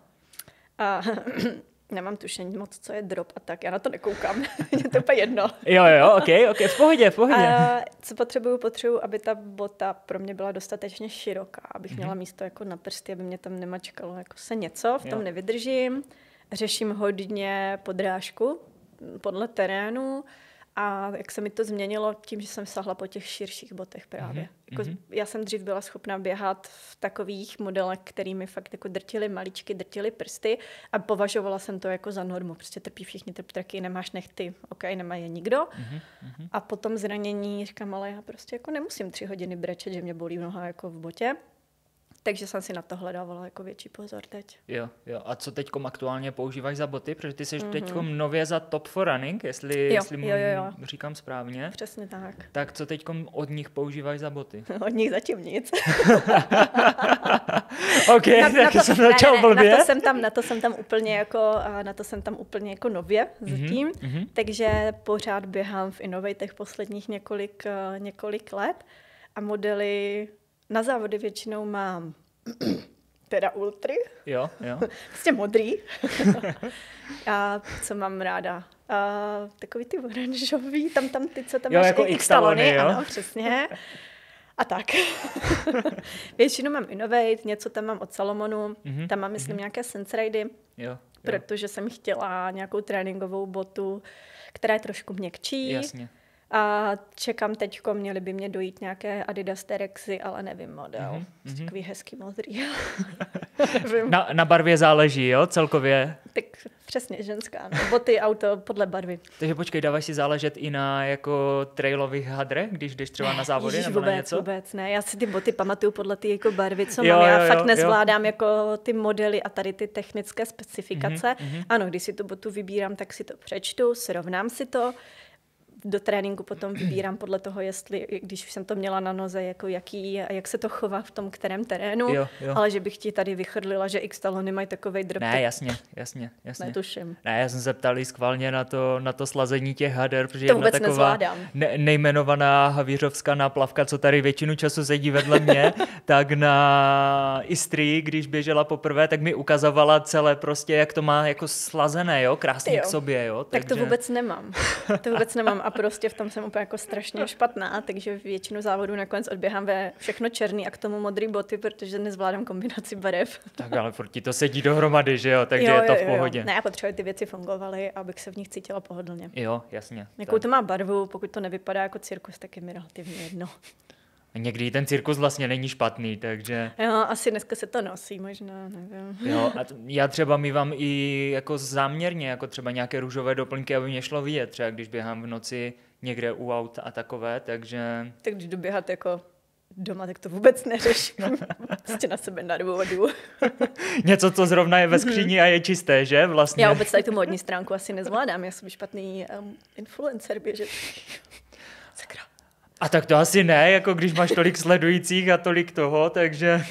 Nemám tušení moc, co je drop a tak, já na to nekoukám, je to úplně jedno. Jo, ok, v pohodě. Co potřebuju, aby ta bota pro mě byla dostatečně široká, abych měla místo jako na prsty, aby mě tam nemačkalo jako se něco, v tom nevydržím. Řeším hodně podrážku podle terénu A jak se mi to změnilo tím, že jsem sahla po těch širších botech právě. Jako, já jsem dřív byla schopná běhat v takových modelech, kterými fakt jako drtily maličky, drtily prsty a považovala jsem to jako za normu. Prostě trpí všichni trptraky, nemáš nechty, ok, nemá je nikdo. A potom zranění říkám, ale já prostě jako nemusím 3 hodiny brečet, že mě bolí noha jako v botě. Takže jsem si na tohle dávala jako větší pozor teď. Jo. A co teďkom aktuálně používáš za boty? Protože ty jsi teďkom nově za Top for Running, jestli říkám správně. Přesně tak. Tak co teďkom od nich používáš za boty? Od nich zatím nic. OK, tak jsem začal blbě. Na to jsem tam úplně jako nově zatím. Takže pořád běhám v Innovatech posledních několik let a modely na závody většinou mám teda ultry. Jo. Prostě modrý. A co mám ráda? Takový ty oranžový, tam ty, co tam máš jako X-talony, jo? Ano, přesně. A tak. Většinou mám Innovate, něco tam mám od Salomonu, tam mám, myslím, nějaké Senseridy, protože jsem chtěla nějakou tréninkovou botu, která je trošku měkčí. Jasně. A čekám teďko, měly by mě dojít nějaké Adidas Terexy, ale nevím model. Takový hezký modrý. Na barvě záleží, jo, celkově? Tak přesně, ženská. No. Boty, auto, podle barvy. Takže počkej, dáváš si záležet i na jako trailových hadrech, když jdeš třeba na závody nebo na něco? Vůbec ne. Já si ty boty pamatuju podle ty jako barvy, co mám. Já fakt nezvládám jako ty modely a tady ty technické specifikace. Ano, když si tu botu vybírám, tak si to přečtu, srovnám si to. Do tréninku potom vybírám podle toho, jestli, když jsem to měla na noze, jako jaký a jak se to chová v tom kterém terénu, ale že bych ti tady vychrlila, že X-talony mají takovej drb. Ne, jasně. Netuším. Ne, já jsem se ptal schválně na to slazení těch hader, protože to jedna taková nejmenovaná havířovská náplavka, co tady většinu času sedí vedle mě, tak na Istrii, když běžela poprvé, tak mi ukazovala celé prostě, jak to má jako slazené, krásně k sobě, Tak to vůbec nemám. A prostě v tom jsem úplně jako strašně špatná, takže většinu závodů nakonec odběhám ve všechno černý a k tomu modrý boty, protože nezvládám kombinaci barev. Tak ale proti to sedí dohromady, že jo? Takže je to v pohodě. Ne, já potřebuji ty věci fungovaly, abych se v nich cítila pohodlně. Jo, jasně. Jakou to má barvu, pokud to nevypadá jako cirkus, tak je mi relativně jedno. A někdy ten cirkus vlastně není špatný, takže... Jo, asi dneska se to nosí, možná, nevím. Jo, a já třeba mívám i jako záměrně, jako třeba nějaké růžové doplňky, aby mě šlo vidět, třeba když běhám v noci někde u aut a takové, takže... Tak když doběhat jako doma, tak to vůbec neřeším. Prostě na sebe narvu vodu. Něco, co zrovna je ve skříni a je čisté, že? Vlastně. Já vůbec tady tu módní stránku asi nezvládám, já jsem špatný influencer běžet. Sakra. A tak to asi ne, jako když máš tolik sledujících a tolik toho, takže...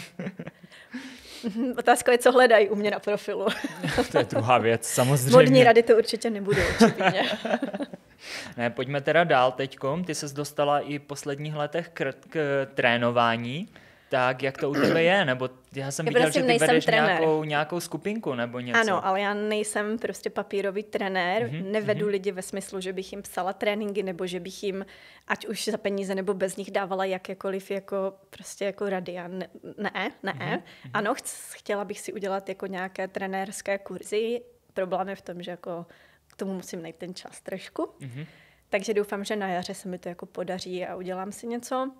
Otázka je, co hledají u mě na profilu. To je druhá věc, samozřejmě. Modní rady to určitě nebudou, určitě. Ne, pojďme teda dál teďkom. Ty ses dostala i v posledních letech k trénování. Tak jak to u tebe je? Nebo já jsem viděl, že ty vedeš nějakou skupinku nebo něco. Ano, ale já nejsem prostě papírový trenér. Nevedu lidi ve smyslu, že bych jim psala tréninky nebo že bych jim, ať už za peníze nebo bez nich, dávala jakékoliv jako, prostě jako rady. Já ne. Ano, chtěla bych si udělat jako nějaké trenérské kurzy. Problém je v tom, že jako k tomu musím najít ten čas trošku. Takže doufám, že na jaře se mi to jako podaří a udělám si něco.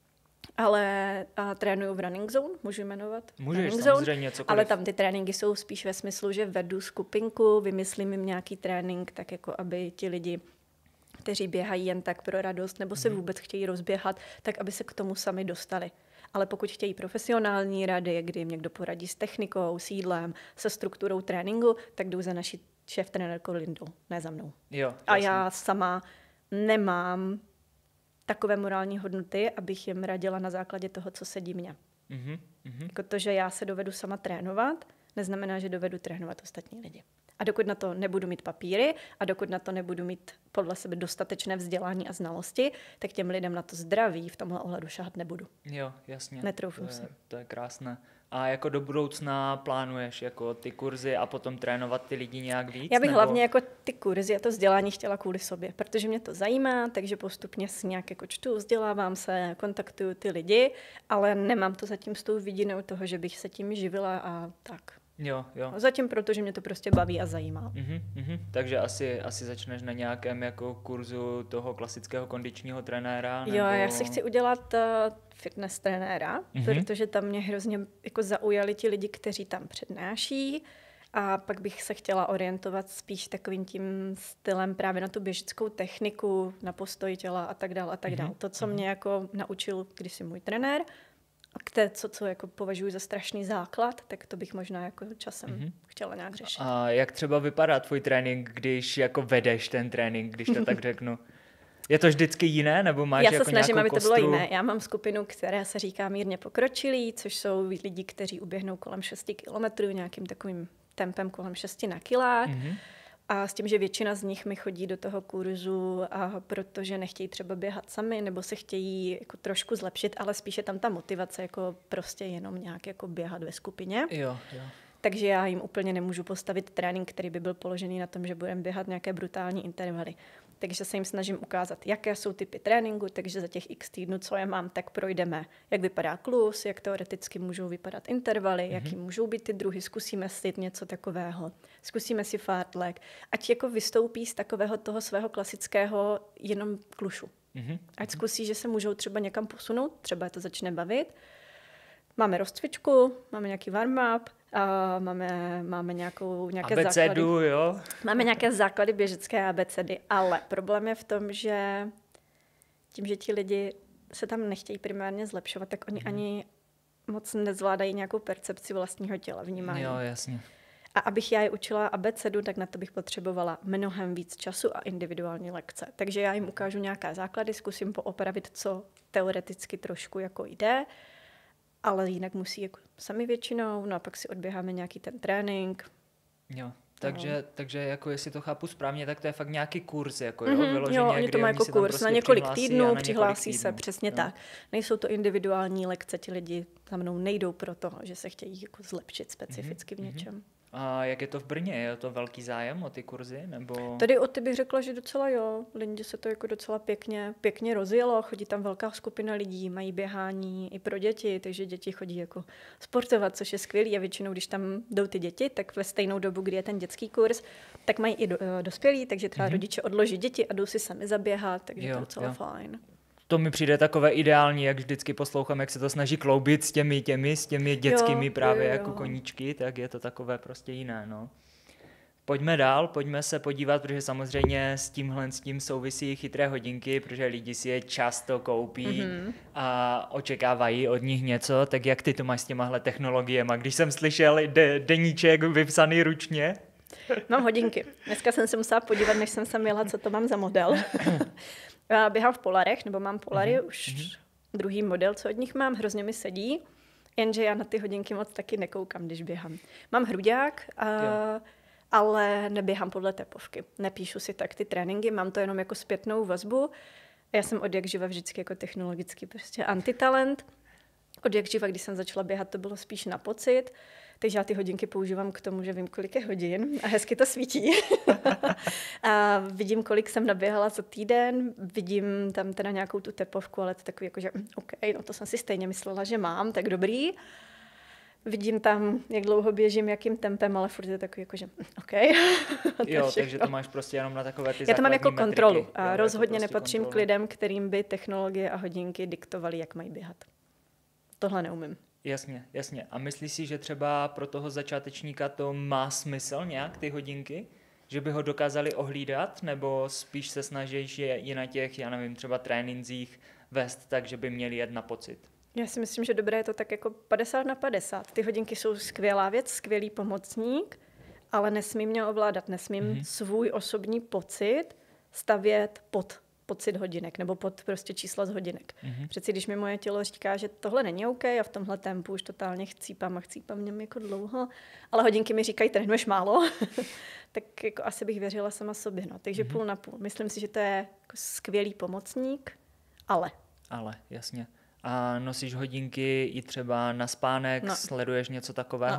Ale trénuju v Running Zone, můžu jmenovat? Můžeš, samozřejmě, cokoliv. Ale tam ty tréninky jsou spíš ve smyslu, že vedu skupinku, vymyslím jim nějaký trénink, tak jako aby ti lidi, kteří běhají jen tak pro radost, nebo se vůbec chtějí rozběhat, tak aby se k tomu sami dostali. Ale pokud chtějí profesionální rady, kdy jim někdo poradí s technikou, s jídlem, se strukturou tréninku, tak jdou za naší šéf-trenérkou Lindou, ne za mnou. Jo, a já sama nemám takové morální hodnoty, abych jim radila na základě toho, co sedí mně. Protože já se dovedu sama trénovat, neznamená, že dovedu trénovat ostatní lidi. A dokud na to nebudu mít papíry a dokud na to nebudu mít podle sebe dostatečné vzdělání a znalosti, tak těm lidem na to zdraví v tomhle ohledu šahat nebudu. Jo, jasně. Netroufnu si. To je krásné. A jako do budoucna plánuješ jako ty kurzy a potom trénovat ty lidi nějak víc? Já bych hlavně jako ty kurzy a to vzdělání chtěla kvůli sobě, protože mě to zajímá, takže postupně si nějak jako čtu, vzdělávám se, kontaktuju ty lidi, ale nemám to zatím s tou vidinou toho, že bych se tím živila a tak. Jo. Zatím protože mě to prostě baví a zajímá. Takže asi začneš na nějakém jako kurzu toho klasického kondičního trenéra? Nebo... Jo, já si chci udělat fitness trenéra, protože tam mě hrozně jako zaujali ti lidi, kteří tam přednáší. A pak bych se chtěla orientovat spíš takovým tím stylem právě na tu běžeckou techniku, na postoj těla a tak dále. To, co mě jako naučil kdysi můj trenér, a co jako považuji za strašný základ, tak to bych možná jako časem chtěla nějak řešit. A jak třeba vypadá tvůj trénink, když jako vedeš ten trénink, když to tak řeknu? Je to vždycky jiné, nebo máš jako nějakou kostru? Já se snažím, aby to bylo jiné. Já mám skupinu, která se říká mírně pokročilí, což jsou lidi, kteří uběhnou kolem 6 kilometrů nějakým takovým tempem kolem 6 na kilák. A s tím, že většina z nich mi chodí do toho kurzu, a protože nechtějí třeba běhat sami, nebo se chtějí jako trošku zlepšit, ale spíše tam ta motivace jako prostě jenom nějak jako běhat ve skupině. Jo. Takže já jim úplně nemůžu postavit trénink, který by byl položený na tom, že budeme běhat nějaké brutální intervaly. Takže se jim snažím ukázat, jaké jsou typy tréninku, takže za těch x týdnů, co je mám, tak projdeme, jak vypadá klus, jak teoreticky můžou vypadat intervaly, jaký můžou být ty druhy, zkusíme si něco takového, zkusíme si fartlek, ať jako vystoupí z takového toho svého klasického jenom klušu. Ať zkusí, že se můžou třeba někam posunout, třeba to začne bavit. Máme rozcvičku, máme nějaký warm-up, a máme nějaké abecedu, základy. Jo? Máme nějaké základy běžecké abecedy, ale problém je v tom, že tím, že ti lidi se tam nechtějí primárně zlepšovat, tak oni ani moc nezvládají nějakou percepci vlastního těla, vnímání. Jo, jasně. A abych já je učila abecedu, tak na to bych potřebovala mnohem víc času a individuální lekce. Takže já jim ukážu nějaké základy, zkusím poopravit, co teoreticky trošku jako jde, ale jinak musí jako sami většinou, no a pak si odběháme nějaký ten trénink. Jo, takže jako jestli to chápu správně, tak to je fakt nějaký kurz, jako jo, vyloženě, jo, oni to mají jako kurz prostě na několik týdnů, přihlásí se, přesně tak. Nejsou to individuální lekce, ti lidi za mnou nejdou proto, že se chtějí jako zlepšit specificky v něčem. A jak je to v Brně? Je to velký zájem o ty kurzy? Nebo... Tady o ty bych řekla, že docela jo. Lindě se to jako docela pěkně rozjelo. Chodí tam velká skupina lidí, mají běhání i pro děti, takže děti chodí jako sportovat, což je skvělý. A většinou, když tam jdou ty děti, tak ve stejnou dobu, kdy je ten dětský kurz, tak mají i dospělí, takže třeba rodiče odloží děti a jdou si sami zaběhat, takže to je docela fajn. To mi přijde takové ideální, jak vždycky poslouchám, jak se to snaží kloubit s těmi dětskými právě jako koníčky, tak je to takové prostě jiné, no. Pojďme dál, pojďme se podívat, protože samozřejmě s tím souvisí chytré hodinky, protože lidi si je často koupí a očekávají od nich něco, tak jak ty to máš s těmahle technologiemi? Když jsem slyšel deníček vypsaný ručně. Mám hodinky. Dneska jsem se musela podívat, než jsem sem jela, co to mám za model. Já běhám v Polarech, nebo mám Polary, už druhý model, co od nich mám, hrozně mi sedí, jenže já na ty hodinky moc taky nekoukám, když běhám. Mám hruďák, ale neběhám podle tepovky. Nepíšu si tak ty tréninky, mám to jenom jako zpětnou vazbu. Já jsem od jak živa vždycky jako technologicky prostě antitalent. Od jak živa, když jsem začala běhat, to bylo spíš na pocit. Takže já ty hodinky používám k tomu, že vím, kolik je hodin a hezky to svítí. A vidím, kolik jsem naběhala za týden, vidím tam teda nějakou tu tepovku, ale to takový jako, že OK, no to jsem si stejně myslela, že mám, tak dobrý. Vidím tam, jak dlouho běžím, jakým tempem, ale furt je takový jako, že OK. Jo, takže to máš prostě jenom na takové ty základní metriky. Já to mám jako kontrolu a rozhodně prostě nepatřím k lidem, kterým by technologie a hodinky diktovaly, jak mají běhat. Tohle neumím. Jasně. A myslíš si, že třeba pro toho začátečníka to má smysl nějak, ty hodinky? Že by ho dokázali ohlídat? Nebo spíš se snažíš je i na těch, já nevím, třeba trénincích vést tak, že by měli jet na pocit? Já si myslím, že dobré je to tak jako 50/50. Ty hodinky jsou skvělá věc, skvělý pomocník, ale nesmím mě ovládat, nesmím svůj osobní pocit stavět pod pocit hodinek nebo pod prostě čísla z hodinek. Přeci když mi moje tělo říká, že tohle není OK a v tomhle tempu už totálně chcípám něm jako dlouho, ale hodinky mi říkají, trénuješ málo, tak jako asi bych věřila sama sobě. No. Takže půl na půl. Myslím si, že to je jako skvělý pomocník, ale. Ale, jasně. A nosíš hodinky i třeba na spánek, sleduješ něco takového?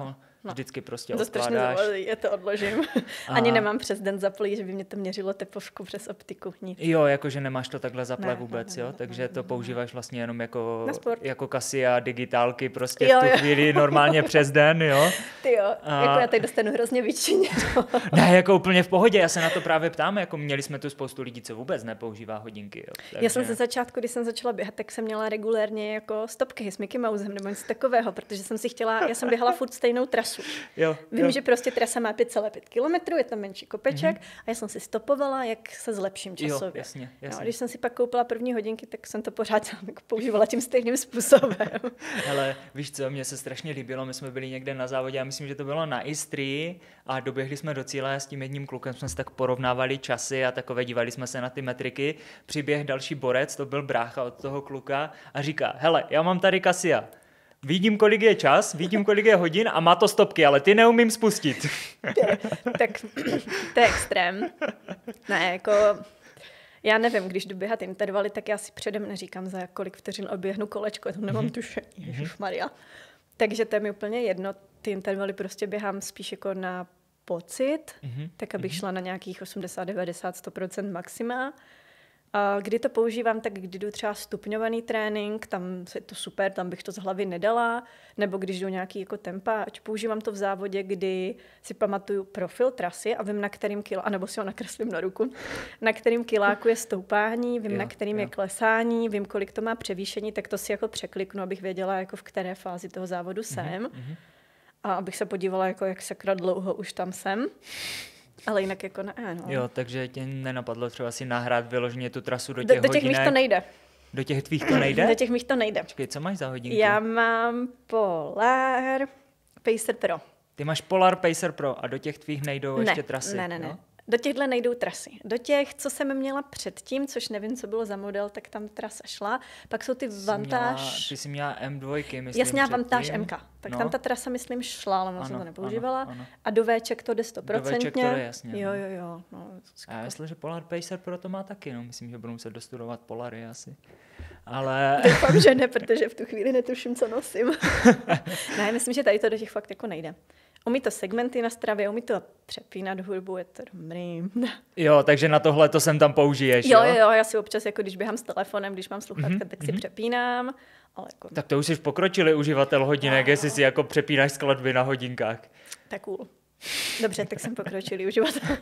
vždycky prostě to strašně odkládáš. záleží, já to odložím. Ani nemám přes den zaplý, že by mě to měřilo tepovku přes optiku. Nic. Jo, jakože nemáš to takhle zaple Ne, vůbec, ne, jo? ne, Takže ne, to používáš vlastně jenom jako Casio digitálky prostě Jo, v tu jo. chvíli normálně přes den, jo? Ty jo, jako já teď dostanu hrozně vyčiněno. Ne, jako úplně v pohodě, já se na to právě ptám, jako měli jsme tu spoustu lidí, co vůbec nepoužívá hodinky, jo? Takže... Já jsem ze začátku, když jsem začala běhat, tak jsem měla regulérně jako stopky s Mickey Mousem nebo něco takového, protože jsem si chtěla, já jsem běhala furt stejnou trasu. Jo, Vím, že prostě trasa má 5,5 kilometrů, je tam menší kopeček a já jsem si stopovala, jak se zlepším časově. Jo, jasně. No, když jsem si pak koupila první hodinky, tak jsem to pořád jako používala tím stejným způsobem. Hele, víš co, mně se strašně líbilo, my jsme byli někde na závodě, já myslím, že to bylo na Istrii a doběhli jsme do cíle a s tím jedním klukem jsme se tak porovnávali časy a takové, dívali jsme se na ty metriky. Přiběh další borec, to byl brácha od toho kluka a říká, hele, já mám tady Casio. Vidím, kolik je čas, vidím, kolik je hodin a má to stopky, ale ty neumím spustit. Tak to je extrém. Ne, jako... Já nevím, když jdu běhat intervaly, tak já si předem neříkám, za kolik vteřin oběhnu kolečko, to nemám tušení, ježišmarja. Takže to je mi úplně jedno, ty intervaly prostě běhám spíš jako na pocit, tak abych šla na nějakých 80, 90, 100% maxima. A kdy to používám, tak kdy jdu třeba stupňovaný trénink, tam je to super, tam bych to z hlavy nedala, nebo když jdu nějaký jako tempa, ať používám to v závodě, kdy si pamatuju profil trasy a vím, na kterým anebo si ho nakreslím na ruku, na kterým kiláku je stoupání, vím, na kterým je klesání, vím, kolik to má převýšení, tak to si jako překliknu, abych věděla, jako v které fázi toho závodu jsem. A abych se podívala, jako jak sakra dlouho už tam jsem. Ale jinak jako ne, no. Jo, takže tě nenapadlo třeba si nahrát vyloženě tu trasu do těch Do těch mých to nejde. Do těch tvých to nejde? Do těch mých to nejde. Počkej, co máš za hodinky? Já mám Polar Pacer Pro. Ty máš Polar Pacer Pro a do těch tvých nejdou ještě trasy? Ne. No? Do těchhle nejdou trasy. Do těch, co jsem měla předtím, což nevím, co bylo za model, tak tam trasa šla. Pak jsou ty Vantage. Ty jsi měla M2, myslím. Jasně, Vantage MK. Tak no. Tam ta trasa, myslím, šla, ale jsem to nepoužívala. Ano. A do Vček to jde 100%. Do Vček to jde, jasně. Jo. No, a já myslím, že Polar Pacer Pro to má taky, no. Myslím, že budu muset dostudovat Polary asi. Ale... Doufám, že ne, protože v tu chvíli netuším, co nosím. Ne, myslím, že tady to do těch fakt jako nejde. Umí to segmenty na stravě, umí to přepínat hudbu, je to dobrý. Jo, takže na tohle to sem tam použiješ, jo? Jo, já si občas, jako když běhám s telefonem, když mám sluchátka, tak si přepínám. Ale jako... Tak to už jsi pokročilý uživatel hodinek, jestli si jako přepínáš skladby na hodinkách. Tak cool. Dobře, tak jsem pokročilý uživatel.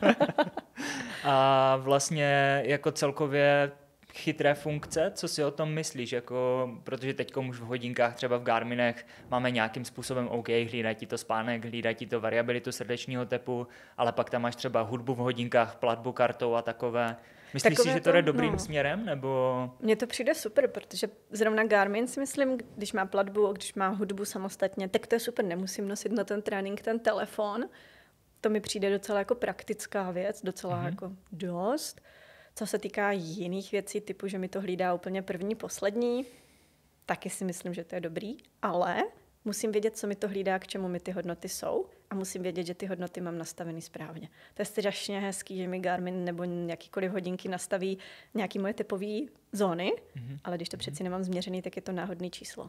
A vlastně jako celkově chytré funkce, co si o tom myslíš, jako, protože teď už v hodinkách, třeba v Garminech, máme nějakým způsobem OK, hlídá ti to spánek, hlídá ti to variabilitu srdečního tepu, ale pak tam máš třeba hudbu v hodinkách, platbu kartou a takové. Myslíš si, že to jde dobrým směrem, nebo? Mně to přijde super, protože zrovna Garmin si myslím, když má platbu a když má hudbu samostatně, tak to je super, nemusím nosit na ten trénink ten telefon. To mi přijde docela jako praktická věc, docela jako dost. Co se týká jiných věcí, typu, že mi to hlídá úplně první, poslední, taky si myslím, že to je dobrý, ale musím vědět, co mi to hlídá, k čemu mi ty hodnoty jsou a musím vědět, že ty hodnoty mám nastavený správně. To je strašně hezký, že mi Garmin nebo jakýkoliv hodinky nastaví nějaké moje typové zóny, ale když to přeci nemám změřený, tak je to náhodné číslo.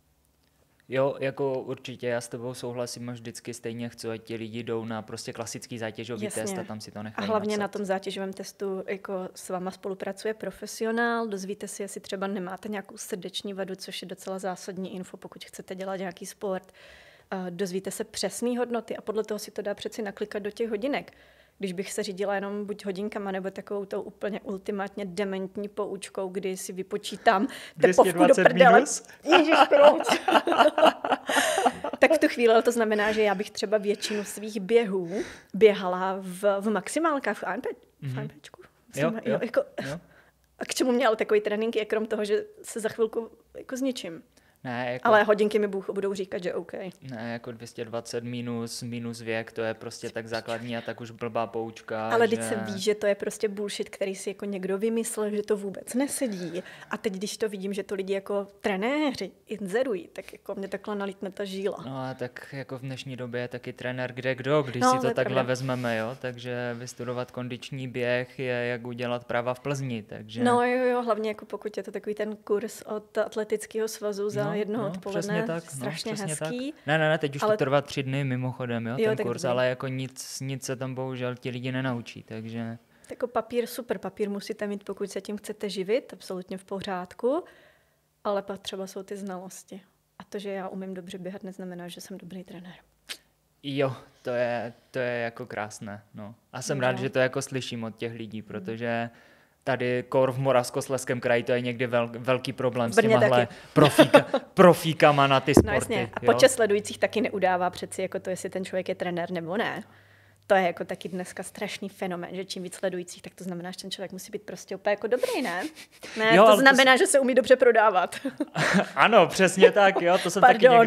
Jo, jako určitě, já s tebou souhlasím, a vždycky stejně chci, ať ti lidi jdou na prostě klasický zátěžový test a tam si to nechají A hlavně napsat. na tom zátěžovém testu jako s váma spolupracuje profesionál, dozvíte si, jestli třeba nemáte nějakou srdeční vadu, což je docela zásadní info, pokud chcete dělat nějaký sport. Dozvíte se přesné hodnoty a podle toho si to dá přeci naklikat do těch hodinek. Když bych se řídila jenom buď hodinkama, nebo takovou tou úplně ultimátně dementní poučkou, kdy si vypočítám tepovku do prdele. Ježiš, proč? Tak v tu chvíli to znamená, že já bych třeba většinu svých běhů běhala v maximálkách, v AMPčku. Jo. A k čemu mě ale takový trénink je, krom toho, že se za chvilku jako zničím. Ne, jako, ale hodinky mi budou říkat, že OK. Ne, jako 220 minus věk, to je prostě tak základní a tak už blbá poučka. Ale že... teď se ví, že to je prostě bullshit, který si jako někdo vymyslel, že to vůbec nesedí. A teď, když to vidím, že to lidi jako trenéři inzerují, tak jako mě takhle nalítne ta žíla. No a tak jako v dnešní době je taky trenér kdo, když si to takhle vezmeme, jo. Takže vystudovat kondiční běh je jak udělat práva v Plzni, takže... No jo, hlavně jako pokud je to takový ten kurz od atletického svazu za jedno odpoledne, tak, strašně hezký. Tak. Ne, teď už to trvá 3 dny mimochodem, ten kurz, dobrý. ale jako nic se tam bohužel ti lidi nenaučí, takže... Jako papír, super, papír musíte mít, pokud se tím chcete živit, absolutně v pořádku, ale pak třeba jsou ty znalosti. A to, že já umím dobře běhat, neznamená, že jsem dobrý trenér. Jo, to je jako krásné, no. A jsem rád, že to jako slyším od těch lidí, protože tady v Moravskoslezském kraji to je někdy velký problém s těmahle profíkama na ty sporty. No jasně, a počet sledujících taky neudává přeci jako to, jestli ten člověk je trenér nebo ne. To je jako taky dneska strašný fenomén, že čím víc sledujících, tak to znamená, že ten člověk musí být prostě úplně jako dobrý, ne? Ne, jo, to znamená, že se umí dobře prodávat. Ano, přesně tak, jo, to jsem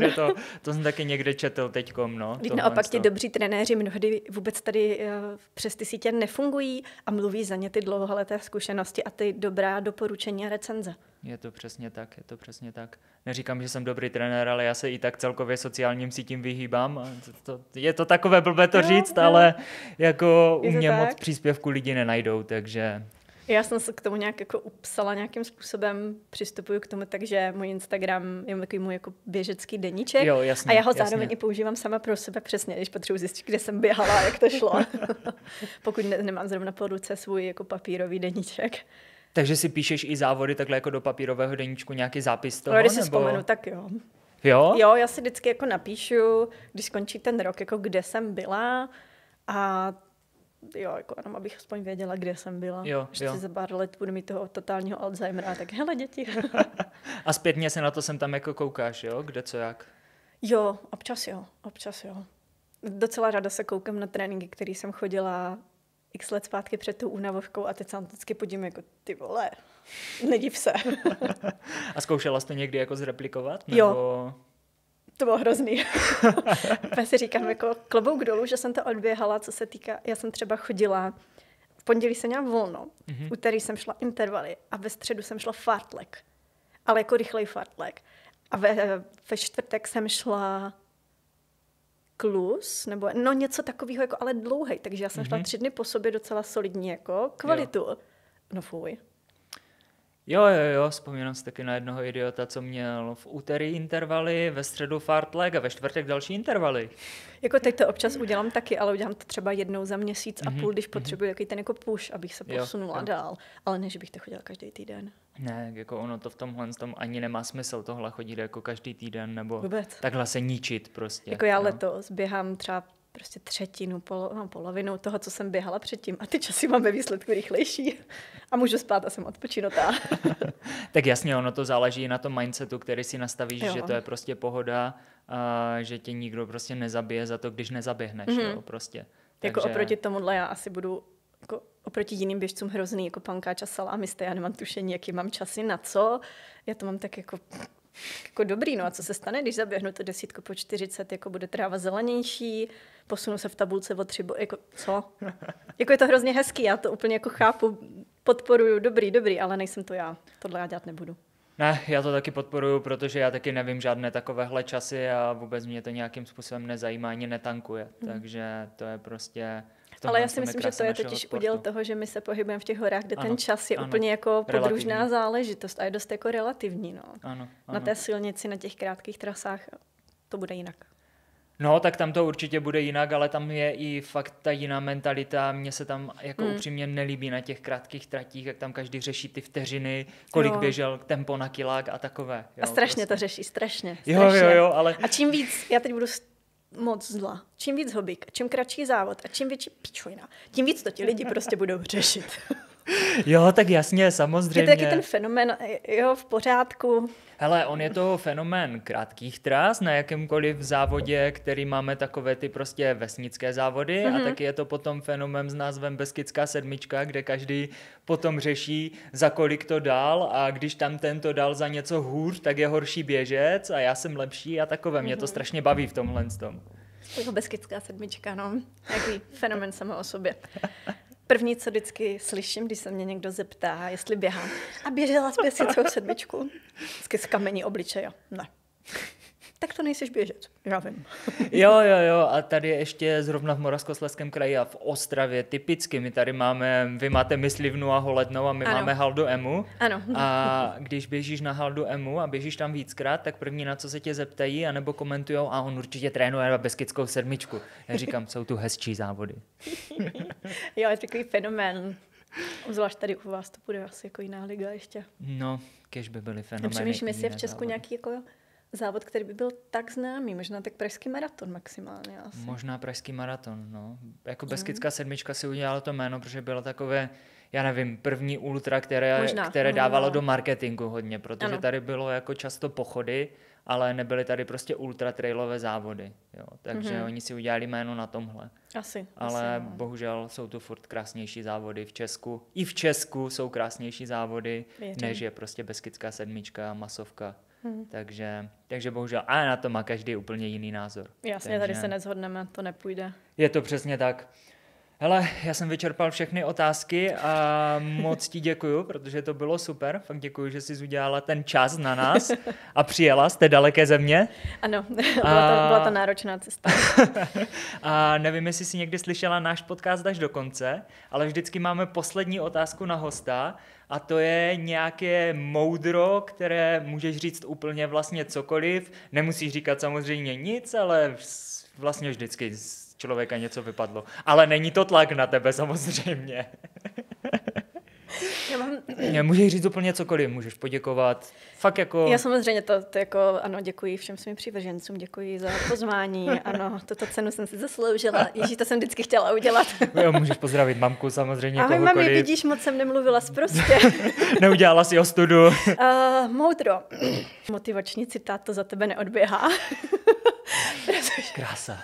taky někde četl teďkom, no. Naopak ti dobří trenéři mnohdy vůbec tady přes ty sítě nefungují a mluví za ně ty dlouholeté zkušenosti a ty dobrá doporučení a recenze. Je to přesně tak. Neříkám, že jsem dobrý trenér, ale já se i tak celkově sociálním sítím vyhýbám. Je to takové blbé to říct, ale jako u mě moc příspěvku lidi nenajdou, takže... Já jsem se k tomu nějak jako upsala, nějakým způsobem přistupuju k tomu, takže můj Instagram je takový můj jako běžecký deníček. Jo, jasně, a já ho zároveň i používám sama pro sebe přesně, když potřebuji zjistit, kde jsem běhala a jak to šlo. Pokud nemám zrovna po ruce svůj jako papírový deníček. Takže si píšeš i závody takhle jako do papírového deníčku nějaký zápis toho? No, když si vzpomenu, tak jo. Jo? Jo, já si vždycky jako napíšu, když skončí ten rok, jako kde jsem byla a jo, jako jenom abych aspoň věděla, kde jsem byla. Že si za pár let budu mít toho totálního Alzheimera, tak hele děti. A zpětně se na to sem tam jako koukáš, jo? Kde co jak? Jo, občas jo. Docela ráda se koukám na tréninky, které jsem chodila x let zpátky před tou únavovkou a teď se vždycky podívám jako ty vole, nediv se. A zkoušela jsi to někdy jako zreplikovat? Nebo... Jo, to bylo hrozný. Já si říkám jako klobouk dolů, že jsem to odběhala, co se týká, já jsem třeba chodila, v pondělí jsem měla volno, v úterý jsem šla intervaly a ve středu jsem šla fartlek, ale jako rychlej fartlek. A ve čtvrtek jsem šla klus, nebo no něco takového, jako ale dlouhej, takže já jsem šla 3 dny po sobě docela solidní jako kvalitu. Jo. No fuj. Jo, vzpomínám si taky na jednoho idiota, co měl v úterý intervaly, ve středu fartlek a ve čtvrtek další intervaly. Jako teď to občas udělám taky, ale udělám to třeba jednou za měsíc a půl, když potřebuji jaký ten jako push, abych se posunula dál. Ale ne, že bych to chodila každý týden. Ne, jako ono to v tomhle ani nemá smysl tohle chodit jako každý týden, nebo vůbec. Takhle se ničit prostě. Jako já letos běhám třeba prostě třetinu, polovinu toho, co jsem běhala předtím. A ty časy mám ve výsledku rychlejší. A můžu spát a jsem odpočinutá. Tak jasně, ono to záleží na tom mindsetu, který si nastavíš, že to je prostě pohoda, a že tě nikdo prostě nezabije za to, když nezaběhneš, jo, prostě. Jako oproti tomuhle já asi budu jako oproti jiným běžcům hrozný, jako pankáč a salámista. Já nemám tušení, jaký mám časy na co. Já to mám tak jako dobrý, no a co se stane, když zaběhnu to 10 po 40, jako bude tráva zelenější, posunu se v tabulce o 3 body, jako co? Jako je to hrozně hezký, já to úplně jako chápu, podporuju, dobrý, ale nejsem to já, tohle já dělat nebudu. Ne, já to taky podporuju, protože já taky nevím žádné takovéhle časy a vůbec mě to nějakým způsobem nezajímá, ani netankuje, takže to je prostě... Ale já si myslím, že to je totiž uděl toho, že my se pohybujeme v těch horách, kde ten čas je úplně jako podružná záležitost a je dost jako relativní. No. Ano. Na té silnici, na těch krátkých trasách to bude jinak. No, tak tam to určitě bude jinak, ale tam je i fakt ta jiná mentalita. Mně se tam jako upřímně nelíbí na těch krátkých tratích, jak tam každý řeší ty vteřiny, kolik běžel tempo na kilák a takové. Jo, a strašně to řeší, strašně. Jo, ale... A čím víc, já teď budu moc zla. Čím víc hobík, čím kratší závod a čím větší pičovina, tím víc to ti lidi prostě budou řešit. Jo, tak jasně, samozřejmě. Je to taky ten fenomén, jo, v pořádku. Hele, on je to fenomén krátkých tras na jakémkoliv závodě, který máme takové ty prostě vesnické závody a taky je to potom fenomén s názvem Beskidská sedmička, kde každý potom řeší, za kolik to dal a když tam tento dal za něco hůř, tak je horší běžec a já jsem lepší a takové. Mě to strašně baví v tomhle tom. Jako Beskidská sedmička, no. Jaký fenomén samo o sobě. První, co vždycky slyším, když se mě někdo zeptá, jestli běhám. A běžela jsi Beskickou sedmičku? Vždycky z kamení obličeje. Ne. tak to nejseš běžec. Já vím. Jo, a tady ještě zrovna v Moravskoslezském kraji a v Ostravě typicky, my tady máme, vy máte myslivnu a holednou a my máme haldu emu. Ano. A když běžíš na haldu emu a běžíš tam víckrát, tak první na co se tě zeptají, anebo komentujou, a on určitě trénuje na Beskidskou sedmičku. Já říkám, jsou tu hezčí závody. Jo, je takový fenomén. Zvlášť tady u vás to bude asi jako jiná liga ještě. No, kež by byly fenomény. Přemýšlím, jestli je v Česku nějaký jako závod, který by byl tak známý, možná tak pražský maraton maximálně asi. Možná pražský maraton, no. Jako Beskidská sedmička si udělala to jméno, protože bylo takové, já nevím, první ultra, které dávalo do marketingu hodně, protože tady bylo jako často pochody, ale nebyly tady prostě ultra trailové závody, jo. Takže oni si udělali jméno na tomhle. Ale bohužel jsou tu furt krásnější závody v Česku. I v Česku jsou krásnější závody, než je prostě Beskidská sedmička, masovka. Takže bohužel, ale na to má každý úplně jiný názor. Jasně, tady se neshodneme, to nepůjde. Je to přesně tak. Hele, já jsem vyčerpal všechny otázky a moc ti děkuju, protože to bylo super. Fakt děkuju, že jsi udělala ten čas na nás a přijela z té daleké země. Ano, byla to náročná cesta. A nevím, jestli jsi někdy slyšela náš podcast až do konce, ale vždycky máme poslední otázku na hosta a to je nějaké moudro, které můžeš říct úplně vlastně cokoliv. Nemusíš říkat samozřejmě nic, ale vlastně vždycky člověka něco vypadlo. Ale není to tlak na tebe samozřejmě. Můžeš říct úplně cokoliv, můžeš poděkovat. Fakt jako... Já samozřejmě to jako, ano, děkuji všem svým přívržencům, děkuji za pozvání, ano, tuto cenu jsem si zasloužila. Ježí, to jsem vždycky chtěla udělat. Jo, můžeš pozdravit mamku samozřejmě. Ahoj mami, vidíš, moc jsem nemluvila sprostě. Neudělala si ostudu. Moudro. Motivační citát to za tebe neodběhá. Krása.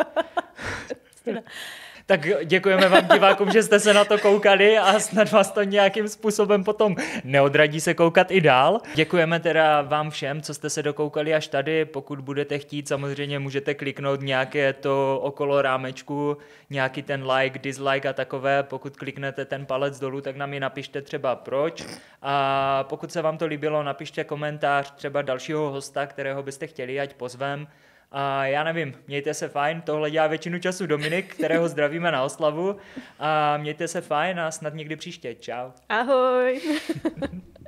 Tak děkujeme vám divákům, že jste se na to koukali a snad vás to nějakým způsobem potom neodradí se koukat i dál. Děkujeme teda vám všem, co jste se dokoukali až tady. Pokud budete chtít, samozřejmě můžete kliknout nějaké to okolo rámečku, nějaký ten like, dislike a takové. Pokud kliknete ten palec dolů, tak nám ji napište třeba proč. A pokud se vám to líbilo, napište komentář třeba dalšího hosta, kterého byste chtěli, ať pozvem. A já nevím, mějte se fajn, tohle dělá většinu času Dominik, kterého zdravíme na oslavu. A mějte se fajn a snad někdy příště. Čau. Ahoj.